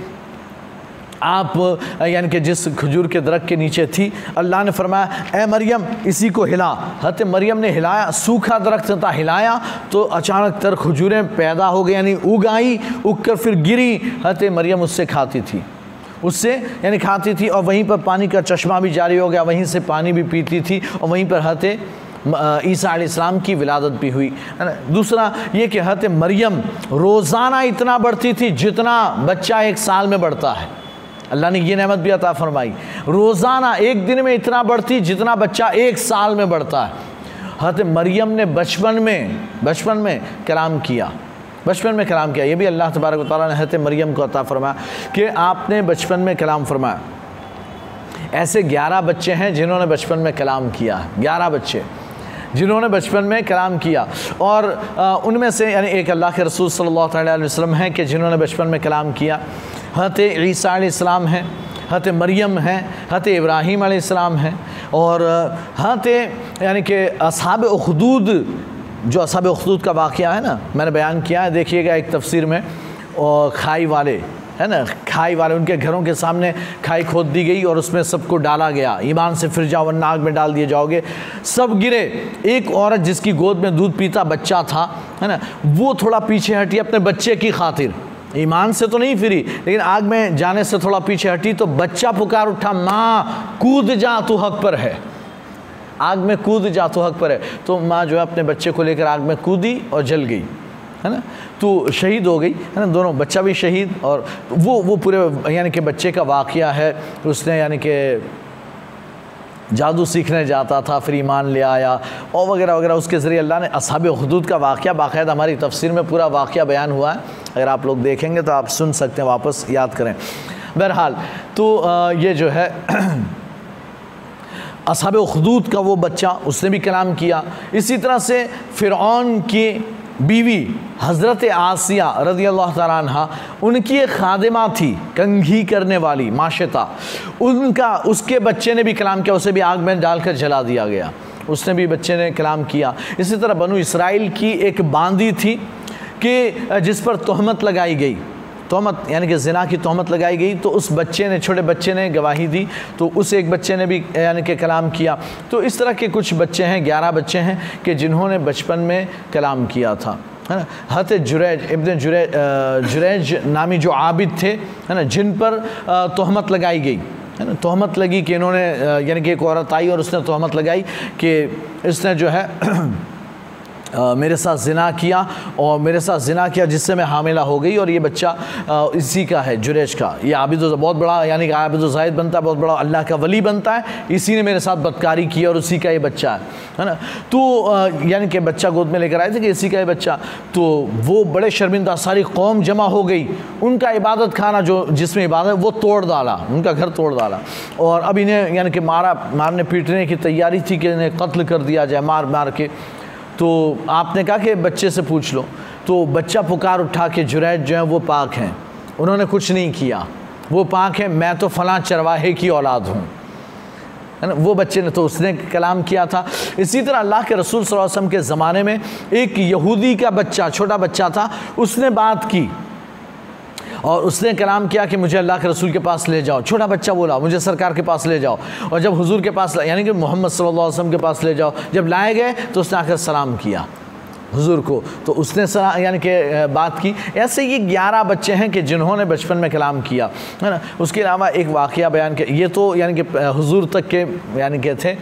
آپ یعنی کہ جس کھجور کے درخت کے نیچے تھی، اللہ نے فرمایا اے مریم اسی کو ہلا، حضرت مریم نے ہلایا، سوکھا درخت تھا، ہلایا تو اچانک تر کھجوریں پیدا ہو گئی، یعنی اگ آئی، اگ کر پھر گری، حضرت مریم اس سے کھاتی تھی، اس سے یعنی کھاتی تھی، اور وہیں پر پانی کا چشمہ بھی جاری ہو گیا، وہیں سے پانی بھی پیتی تھی، اور وہیں پر حضرت عیسیٰ علیہ السلام کی ولادت بھی ہوئی۔ دوسرا یہ کہ حضرت مریم روزانہ اتنا بڑھتی تھی جتنا بچہ ایک سال میں بڑھتا ہے، اللہ نے یہ نعمت بھی عطا فرمائی، روزانہ ایک دن میں اتنا بڑھتی جتنا بچہ ایک سال میں بڑھتا ہے۔ حضرت مریم نے بچپن میں بچپن میں کلام کیا، بچپن میں کلام کیا. یہ بھی اللہ تبارک و تعالیٰ نے حضرت مریم کو عطا فرمایا کہ آپ نے بچپن میں کلام فرمایا. ایسے گیارہ بچے ہیں جنہوں نے بچپن میں کلام کیا, گیارہ بچے جنہوں نے بچپن میں کلام کیا, اور ان میں سے یعنی ایک اللہ کے رسول صلی اللہ علیہ وسلم ہیں کہ جنہوں نے بچپن میں کلام کیا. حضرت عیسیٰ علیہ السلام ہیں, حضرت مریم ہیں, حضرت ابراہیم علیہ السلام ہیں, اور حضرت یعنی کہ اصحاب اخدود, جو اصحاب اخدود کا واقعہ ہے نا میں نے بیان کیا ہے, دیکھیے گا ایک تفسیر میں, اور کھائی والے ہے نا, کھائی والے ان کے گھروں کے سامنے کھائی کھود دی گئی اور اس میں سب کو ڈالا گیا, ایمان سے پھر جاؤ ورنہ آگ میں ڈال دیے جاؤ گے. سب گرے. ایک عورت جس کی گود میں دودھ پیتا بچہ تھا ہے نا, وہ تھوڑا پیچھے ہٹی اپنے بچے کی خاطر, ایمان سے تو نہیں پھری لیکن آگ میں جانے سے تھوڑا پیچھے ہٹی, تو بچہ پکار اٹھا, ماں کود جا تو حق پر ہے, آگ میں کود جا تو حق پر ہے. تو ماں جو ہے اپنے بچے کو لے کر آگ میں کودی اور جل گئی ہے نا, تو شہید ہو گئی ہے نا, دونوں, بچہ بھی شہید, اور وہ وہ پورے یعنی کہ بچے کا واقعہ ہے. اس نے یعنی کہ جادو سیکھنے جاتا تھا پھر ایمان لے آیا اور وغیرہ وغیرہ. اس کے ذریعے اللہ نے اصحاب اخدود کا واقعہ باقاعدہ ہماری تفسیر میں پورا واقعہ بیان ہوا ہے, اگر آپ لوگ دیکھیں گے تو آپ سن سکتے ہیں, واپس یاد کریں. بہرحال تو یہ جو ہے اصحاب اخدود کا وہ بچہ, اس نے بھی کلام کیا. اسی طرح سے فرعون کی بیوی حضرت آسیہ رضی اللہ تعالیٰ عنہ, ان کی ایک خادمہ تھی کنگھی کرنے والی ماشطہ, ان کا اس کے بچے نے بھی کلام کیا, اسے بھی آگ میں ڈال کر جلا دیا گیا, اس نے بھی بچے نے کلام کیا. اسی طرح بنو اسرائیل کی ایک باندی تھی کہ جس پر تہمت لگائی گئی, تہمت یعنی کہ زنا کی تہمت لگائی گئی, تو اس بچے نے, چھوٹے بچے نے گواہی دی, تو اس ایک بچے نے بھی یعنی کہ کلام کیا. تو اس طرح کے کچھ بچے ہیں, گیارہ بچے ہیں کہ جنہوں نے بچپن میں کلام کیا تھا ہے نا. حضرت جریج ابن جریج جریج نامی جو عابد تھے ہے نا, جن پر تہمت لگائی گئی ہے نا, تہمت لگی کہ انہوں نے یعنی کہ ایک عورت آئی اور اس نے تہمت لگائی کہ اس نے جو ہے میرے ساتھ زنا کیا اور میرے ساتھ زنا کیا جس سے میں حاملہ ہو گئی, اور یہ بچہ اسی کا ہے, جریج کا. یہ عابد و بہت بڑا یعنی کہ عابد و زاہد بنتا ہے, بہت بڑا اللہ کا ولی بنتا ہے, اسی نے میرے ساتھ بدکاری کی اور اسی کا یہ بچہ ہے نا. تو یعنی کہ بچہ گود میں لے کر آئے تھے کہ اسی کا یہ بچہ. تو وہ بڑے شرمندہ, ساری قوم جمع ہو گئی, ان کا عبادت خانہ جو جس میں عبادت وہ توڑ ڈالا, ان کا گھر توڑ ڈالا, اور اب انہیں یعنی کہ مارا مارنے پیٹنے کی تیاری تھی کہ انہیں قتل کر دیا جائے مار مار کے. تو آپ نے کہا کہ بچے سے پوچھ لو, تو بچہ پکار اٹھا کہ جریج جو ہیں وہ پاک ہیں, انہوں نے کچھ نہیں کیا, وہ پاک ہیں, میں تو فلاں چرواہے کی اولاد ہوں ہے نا. وہ بچے نے, تو اس نے کلام کیا تھا. اسی طرح اللہ کے رسول صلی اللہ علیہ وسلم کے زمانے میں ایک یہودی کا بچہ, چھوٹا بچہ تھا, اس نے بات کی اور اس نے کلام کیا کہ مجھے اللہ کے رسول کے پاس لے جاؤ. چھوٹا بچہ بولا مجھے سرکار کے پاس لے جاؤ, اور جب حضور کے پاس یعنی کہ محمد صلی اللہ علیہ وسلم کے پاس لے جاؤ, جب لائے گئے تو اس نے آ کر سلام کیا حضور کو, تو اس نے سلام یعنی کہ بات کی. ایسے یہ گیارہ بچے ہیں کہ جنہوں نے بچپن میں کلام کیا ہے نا. اس کے علاوہ ایک واقعہ بیان کیا, یہ تو یعنی کہ حضور تک کے یعنی کہ تھے.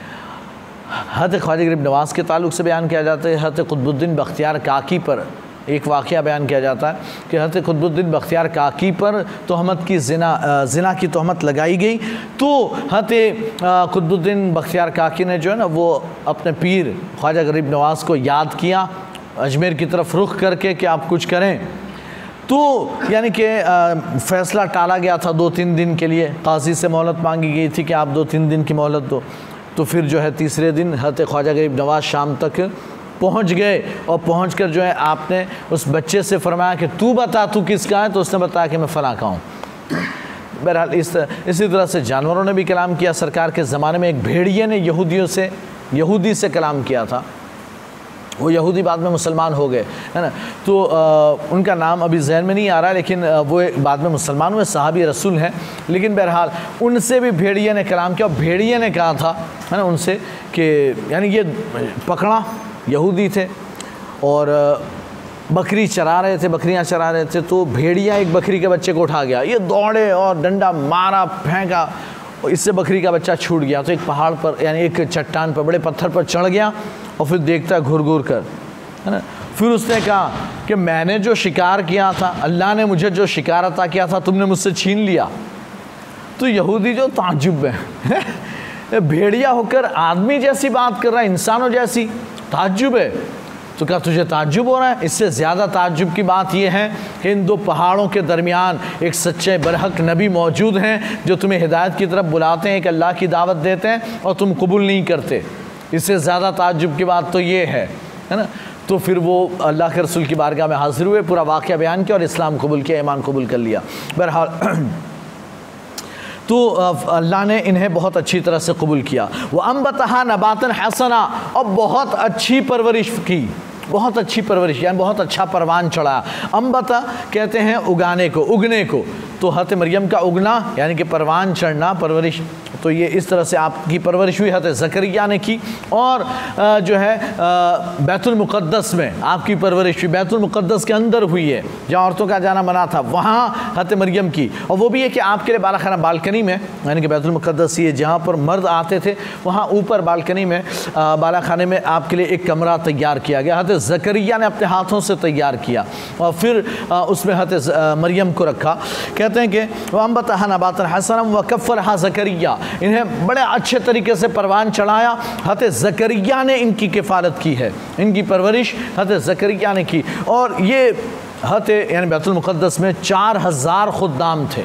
حضرت خواجہ غریب نواز کے تعلق سے بیان کیا جاتا ہے. حضرت قطب الدین بختیار کاکی پر ایک واقعہ بیان کیا جاتا ہے کہ حضرت قطب الدین بختیار کاکی پر تہمت کی زنا زنا کی تہمت لگائی گئی. تو حضرت قطب الدین بختیار کاکی نے جو ہے نا وہ اپنے پیر خواجہ غریب نواز کو یاد کیا اجمیر کی طرف رخ کر کے کہ آپ کچھ کریں. تو یعنی کہ فیصلہ ٹالا گیا تھا دو تین دن کے لیے, قاضی سے مہلت مانگی گئی تھی کہ آپ دو تین دن کی مہلت دو. تو پھر جو ہے تیسرے دن حضرت خواجہ غریب نواز شام تک پہنچ گئے, اور پہنچ کر جو ہے آپ نے اس بچے سے فرمایا کہ تو بتا تو کس کا ہے, تو اس نے بتایا کہ میں فلاں کا ہوں. بہرحال اس اسی طرح سے جانوروں نے بھی کلام کیا. سرکار کے زمانے میں ایک بھیڑیے نے یہودیوں سے یہودی سے کلام کیا تھا, وہ یہودی بعد میں مسلمان ہو گئے ہے نا. تو ان کا نام ابھی ذہن میں نہیں آ رہا, لیکن وہ بعد میں مسلمان ہوئے, صحابی رسول ہیں. لیکن بہرحال ان سے بھی بھیڑیے نے کلام کیا, اور بھیڑیے نے کہا تھا ہے نا ان سے کہ یعنی یہ پکڑا, یہودی تھے اور بکری چرا رہے تھے, بکریاں چرا رہے تھے. تو بھیڑیا ایک بکری کے بچے کو اٹھا گیا, یہ دوڑے اور ڈنڈا مارا پھینکا, اس سے بکری کا بچہ چھوٹ گیا. تو ایک پہاڑ پر یعنی ایک چٹان پر بڑے پتھر پر چڑھ گیا, اور پھر دیکھتا گھر گھر کر ہے نا. پھر اس نے کہا کہ میں نے جو شکار کیا تھا, اللہ نے مجھے جو شکار عطا کیا تھا, تم نے مجھ سے چھین لیا. تو یہودی جو تعجب ہے, بھیڑیا ہو کر آدمی جیسی بات کر رہا ہے, انسانوں جیسی, تعجب ہے. تو کیا تجھے تعجب ہو رہا ہے؟ اس سے زیادہ تعجب کی بات یہ ہے کہ ان دو پہاڑوں کے درمیان ایک سچے برحق نبی موجود ہیں جو تمہیں ہدایت کی طرف بلاتے ہیں، کہ اللہ کی دعوت دیتے ہیں، اور تم قبول نہیں کرتے۔ اس سے زیادہ تعجب کی بات تو یہ ہے ہے نا۔ تو پھر وہ اللہ کے رسول کی بارگاہ میں حاضر ہوئے، پورا واقعہ بیان کیا اور اسلام قبول کیا، ایمان قبول کر لیا۔ بہرحال تو اللہ نے انہیں بہت اچھی طرح سے قبول کیا۔ وَأَنبَتَهَا نَبَاتًا حَسَنًا، اور بہت اچھی پرورش کی، بہت اچھی پرورش، یعنی بہت اچھا پروان چڑھا۔ انبتا کہتے ہیں اگانے کو، اگنے کو۔ تو حضرت مریم کا اگنا یعنی کہ پروان چڑھنا، پرورش، تو یہ اس طرح سے آپ کی پرورش ہوئی، حضرت زکریا نے کی۔ اور جو ہے بیت المقدس میں آپ کی پرورش ہوئی، بیت المقدس کے اندر ہوئی ہے جہاں عورتوں کا جانا منع تھا، وہاں حضرت مریم کی۔ اور وہ بھی ہے کہ آپ کے لیے بالا خانہ بالکنی میں، یعنی کہ بیت المقدس یہ جہاں پر مرد آتے تھے، وہاں اوپر بالکنی میں بالا خانے میں آپ کے لیے ایک کمرہ تیار کیا گیا، حضرت زکریا نے اپنے ہاتھوں سے تیار کیا اور پھر اس میں حضرت مریم کو رکھا۔ کہتے ہیں کہ وَأَنبَتَهَا نَبَاتًا حَسَنًا وَكَفَّلَهَا زَكَرِيَّا، انہیں بڑے اچھے طریقے سے پروان چڑھایا۔ حضرت زکریا نے ان کی کفالت کی ہے، ان کی پرورش حضرت زکریا نے کی۔ اور یہ حضرت یعنی بیت المقدس میں چار ہزار خدام تھے۔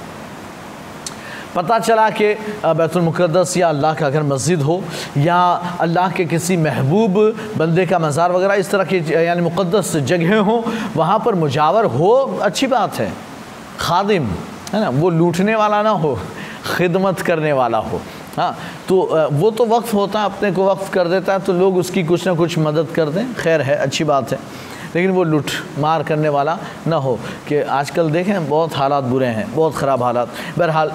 پتہ چلا کہ بیت المقدس یا اللہ کا اگر مسجد ہو یا اللہ کے کسی محبوب بندے کا مزار وغیرہ اس طرح کی یعنی مقدس جگہیں ہوں، وہاں پر مجاور ہو، اچھی بات ہے، خادم ہے نا، وہ لوٹنے والا نہ ہو، خدمت کرنے والا ہو۔ ہاں تو وہ تو وقف ہوتا ہے، اپنے کو وقف کر دیتا ہے تو لوگ اس کی کچھ نہ کچھ مدد کر دیں، خیر ہے، اچھی بات ہے، لیکن وہ لوٹ مار کرنے والا نہ ہو۔ کہ آج کل دیکھیں بہت حالات برے ہیں، بہت خراب حالات۔ بہرحال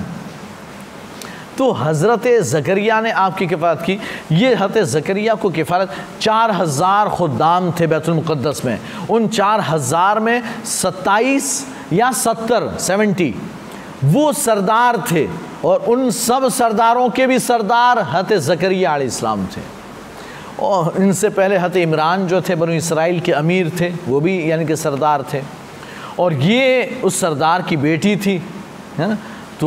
تو حضرت زکریا نے آپ کی کفالت کی۔ یہ حضرت زکریا کو کفالت، چار ہزار خدام تھے بیت المقدس میں، ان چار ہزار میں ستائیس یا ستر سیونٹی وہ سردار تھے، اور ان سب سرداروں کے بھی سردار حضرت زکریا علیہ السلام تھے۔ اور ان سے پہلے حضرت عمران جو تھے بنو اسرائیل کے امیر تھے، وہ بھی یعنی کہ سردار تھے، اور یہ اس سردار کی بیٹی تھی، ہے نا۔ تو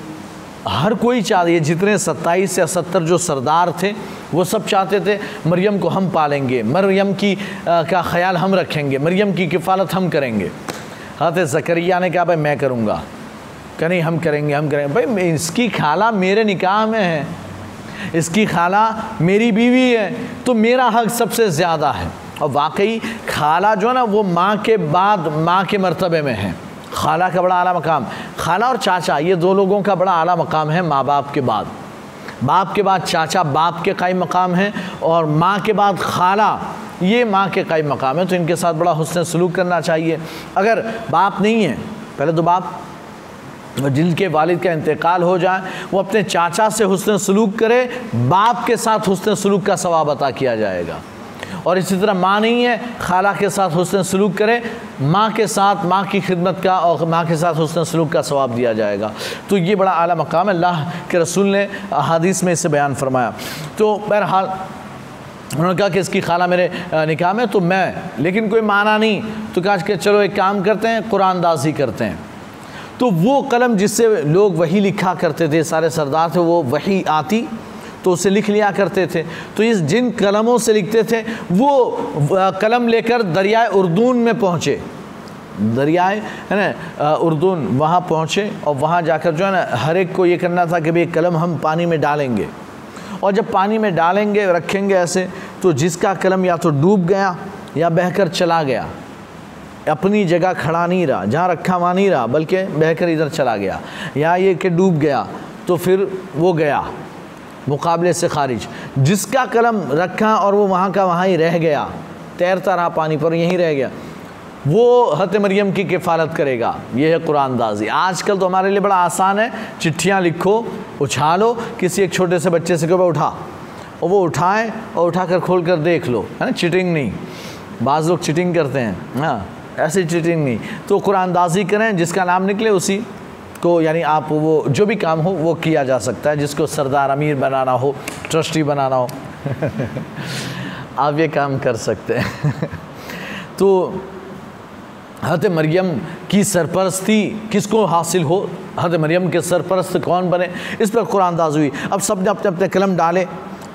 ہر کوئی چاہتے، یہ جتنے ستائیس یا ستر جو سردار تھے وہ سب چاہتے تھے مریم کو ہم پالیں گے، مریم کی کا خیال ہم رکھیں گے، مریم کی کفالت ہم کریں گے۔ حضرت زکریا نے کہا بھائی میں کروں گا، کہ نہیں ہم کریں گے ہم کریں گے بھائی اس کی خالہ میرے نکاح میں ہے، اس کی خالہ میری بیوی ہے، تو میرا حق سب سے زیادہ ہے۔ اور واقعی خالہ جو ہے نا وہ ماں کے بعد ماں کے مرتبے میں ہے، خالہ کا بڑا اعلیٰ مقام، خالہ اور چاچا یہ دو لوگوں کا بڑا اعلیٰ مقام ہے ماں باپ کے بعد۔ باپ کے بعد چاچا باپ کے قائم مقام ہیں، اور ماں کے بعد خالہ یہ ماں کے قائم مقام ہے، تو ان کے ساتھ بڑا حسن سلوک کرنا چاہیے۔ اگر باپ نہیں ہے، پہلے تو باپ جن کے والد کا انتقال ہو جائے وہ اپنے چاچا سے حسن سلوک کرے، باپ کے ساتھ حسن سلوک کا ثواب عطا کیا جائے گا۔ اور اسی طرح ماں نہیں ہے، خالہ کے ساتھ حسن سلوک کرے، ماں کے ساتھ ماں کی خدمت کا اور ماں کے ساتھ حسن سلوک کا ثواب دیا جائے گا۔ تو یہ بڑا اعلیٰ مقام ہے، اللہ کے رسول نے احادیث میں اسے بیان فرمایا۔ تو بہرحال انہوں نے کہا کہ اس کی خالہ میرے نکاح میں، تو میں لیکن کوئی معنی نہیں، تو کہا کہ چلو ایک کام کرتے ہیں، قرآن دازی کرتے ہیں۔ تو وہ قلم جس سے لوگ وحی لکھا کرتے تھے، سارے سردار تھے، وہ وحی آتی تو اسے لکھ لیا کرتے تھے، تو اس جن قلموں سے لکھتے تھے وہ قلم لے کر دریائے اردون میں پہنچے، دریائے ہے نا اردون، وہاں پہنچے، اور وہاں جا کر جو ہے نا ہر ایک کو یہ کرنا تھا کہ یہ قلم ہم پانی میں ڈالیں گے، اور جب پانی میں ڈالیں گے رکھیں گے ایسے، تو جس کا قلم یا تو ڈوب گیا یا بہہ کر چلا گیا، اپنی جگہ کھڑا نہیں رہا، جہاں رکھا وہاں نہیں رہا بلکہ بہہ کر ادھر چلا گیا، یا یہ کہ ڈوب گیا تو پھر وہ گیا مقابلے سے خارج۔ جس کا قلم رکھا اور وہ وہاں کا وہاں ہی رہ گیا، تیرتا رہا پانی پر یہیں رہ گیا، وہ حضرت مریم کی کفالت کرے گا۔ یہ ہے قرآن دازی۔ آج کل تو ہمارے لیے بڑا آسان ہے، چٹھیاں لکھو، اچھالو، کسی ایک چھوٹے سے بچے سے کہو اٹھا، اور وہ اٹھائیں اور اٹھا کر کھول کر دیکھ لو، ہے نا، چیٹنگ نہیں۔ بعض لوگ چیٹنگ کرتے ہیں، ہاں ایسی چیٹنگ نہیں۔ تو قرآن دازی کریں، جس کا نام نکلے اسی کو، یعنی آپ وہ جو بھی کام ہو وہ کیا جا سکتا ہے، جس کو سردار امیر بنانا ہو، ٹرسٹی بنانا ہو آپ یہ کام کر سکتے ہیں۔ تو حضرت مریم کی سرپرستی کس کو حاصل ہو، حضرت مریم کے سرپرست کون بنے، اس پر قرآن داز ہوئی۔ اب سب نے اپنے اپنے قلم ڈالے،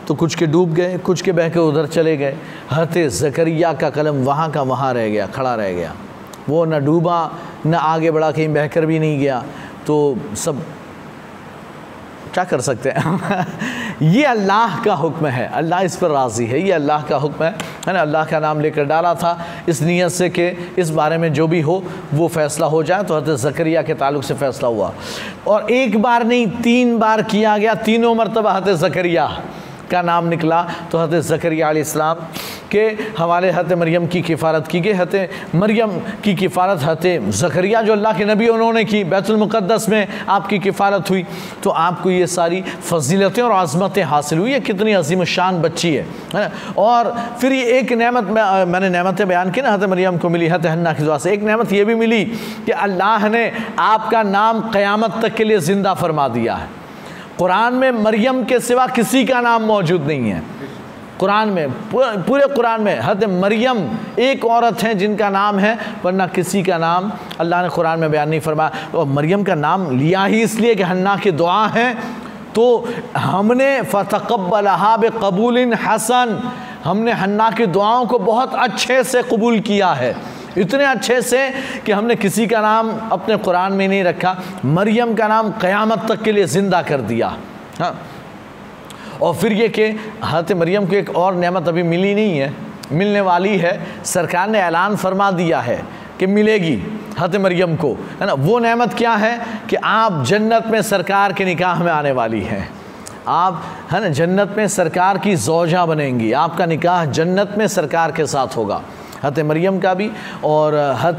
تو کچھ کے ڈوب گئے، کچھ کے بہہ کے ادھر چلے گئے۔ حضرت زکریا کا قلم وہاں کا وہاں رہ گیا، کھڑا رہ گیا، وہ نہ ڈوبا نہ آگے بڑھا، کہیں بہہ کر بھی نہیں گیا۔ تو سب کیا کر سکتے ہیں؟ یہ اللہ کا حکم ہے، اللہ اس پر راضی ہے، یہ اللہ کا حکم ہے ہے نا۔ اللہ کا نام لے کر ڈالا تھا اس نیت سے کہ اس بارے میں جو بھی ہو وہ فیصلہ ہو جائے، تو حضرت زکریا کے تعلق سے فیصلہ ہوا، اور ایک بار نہیں تین بار کیا گیا، تینوں مرتبہ حضرت زکریا کا نام نکلا، تو حضرت زکریا علیہ السلام کے حوالے حضرت مریم کی کفالت کی گئی۔ حضرت مریم کی کفالت حضرت زکریا جو اللہ کے نبی انہوں نے کی، بیت المقدس میں آپ کی کفالت ہوئی، تو آپ کو یہ ساری فضیلتیں اور عظمتیں حاصل ہوئی۔ یہ کتنی عظیم الشان بچی ہے۔ اور پھر یہ ایک نعمت میں نے نعمتیں بیان کی نا حضرت مریم کو ملی حضرت حنا کی دعا سے، ایک نعمت یہ بھی ملی کہ اللہ نے آپ کا نام قیامت تک کے لیے زندہ فرما دیا ہے۔ قرآن میں مریم کے سوا کسی کا نام موجود نہیں ہے، قرآن میں پورے قرآن میں حضرت مریم ایک عورت ہیں جن کا نام ہے، ورنہ کسی کا نام اللہ نے قرآن میں بیان نہیں فرمایا۔ اور مریم کا نام لیا ہی اس لیے کہ حنا کی دعا ہے، تو ہم نے فَتَقَبَّلَهَا بِقَبُولٍ حَسَن، ہم نے حنا کی دعاؤں کو بہت اچھے سے قبول کیا ہے، اتنے اچھے سے کہ ہم نے کسی کا نام اپنے قرآن میں نہیں رکھا، مریم کا نام قیامت تک کے لیے زندہ کر دیا۔ ہاں، اور پھر یہ کہ حضرت مریم کو ایک اور نعمت ابھی ملی نہیں ہے، ملنے والی ہے، سرکار نے اعلان فرما دیا ہے کہ ملے گی حضرت مریم کو، ہے نا۔ وہ نعمت کیا ہے کہ آپ جنت میں سرکار کے نکاح میں آنے والی ہیں، آپ ہے نا جنت میں سرکار کی زوجہ بنیں گی، آپ کا نکاح جنت میں سرکار کے ساتھ ہوگا، حضرت مریم کا بھی اور حضرت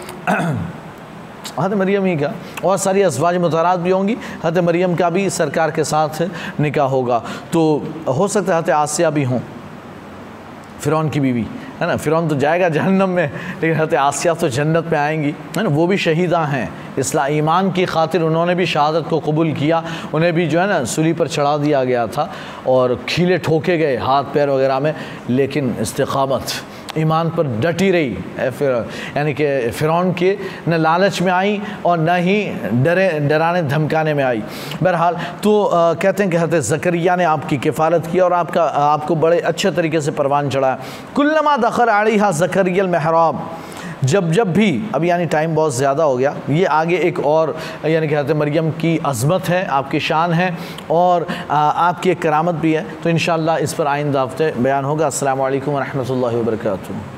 حضرت مریم ہی کا، اور ساری ازواج مطہرات بھی ہوں گی، حضرت مریم کا بھی سرکار کے ساتھ نکاح ہوگا۔ تو ہو سکتا ہے حضرت آسیہ بھی ہوں، فرعون کی بیوی ہے نا، فرعون تو جائے گا جہنم میں، لیکن حضرت آسیہ تو جنت میں آئیں گی، ہے نا۔ وہ بھی شہیدہ ہیں، اسلام ایمان کی خاطر انہوں نے بھی شہادت کو قبول کیا، انہیں بھی جو ہے نا سولی پر چڑھا دیا گیا تھا اور کھیلے ٹھوکے گئے ہاتھ پیر وغیرہ میں، لیکن استقامت ایمان پر ڈٹی رہی، یعنی کہ فرعون کے نہ لالچ میں آئی اور نہ ہی ڈرے ڈرانے دھمکانے میں آئی۔ بہرحال تو کہتے ہیں کہ حضرت زکریا نے آپ کی کفالت کی اور آپ کا آپ کو بڑے اچھے طریقے سے پروان چڑھایا۔ کلما دخل علیہا زکریا المحراب، جب جب بھی، اب یعنی ٹائم بہت زیادہ ہو گیا، یہ آگے ایک اور یعنی کہ حضرت مریم کی عظمت ہے، آپ کی شان ہے اور آپ کی ایک کرامت بھی ہے، تو انشاءاللہ اس پر آئندہ ہفتے بیان ہوگا۔ السلام علیکم ورحمۃ اللہ وبرکاتہ۔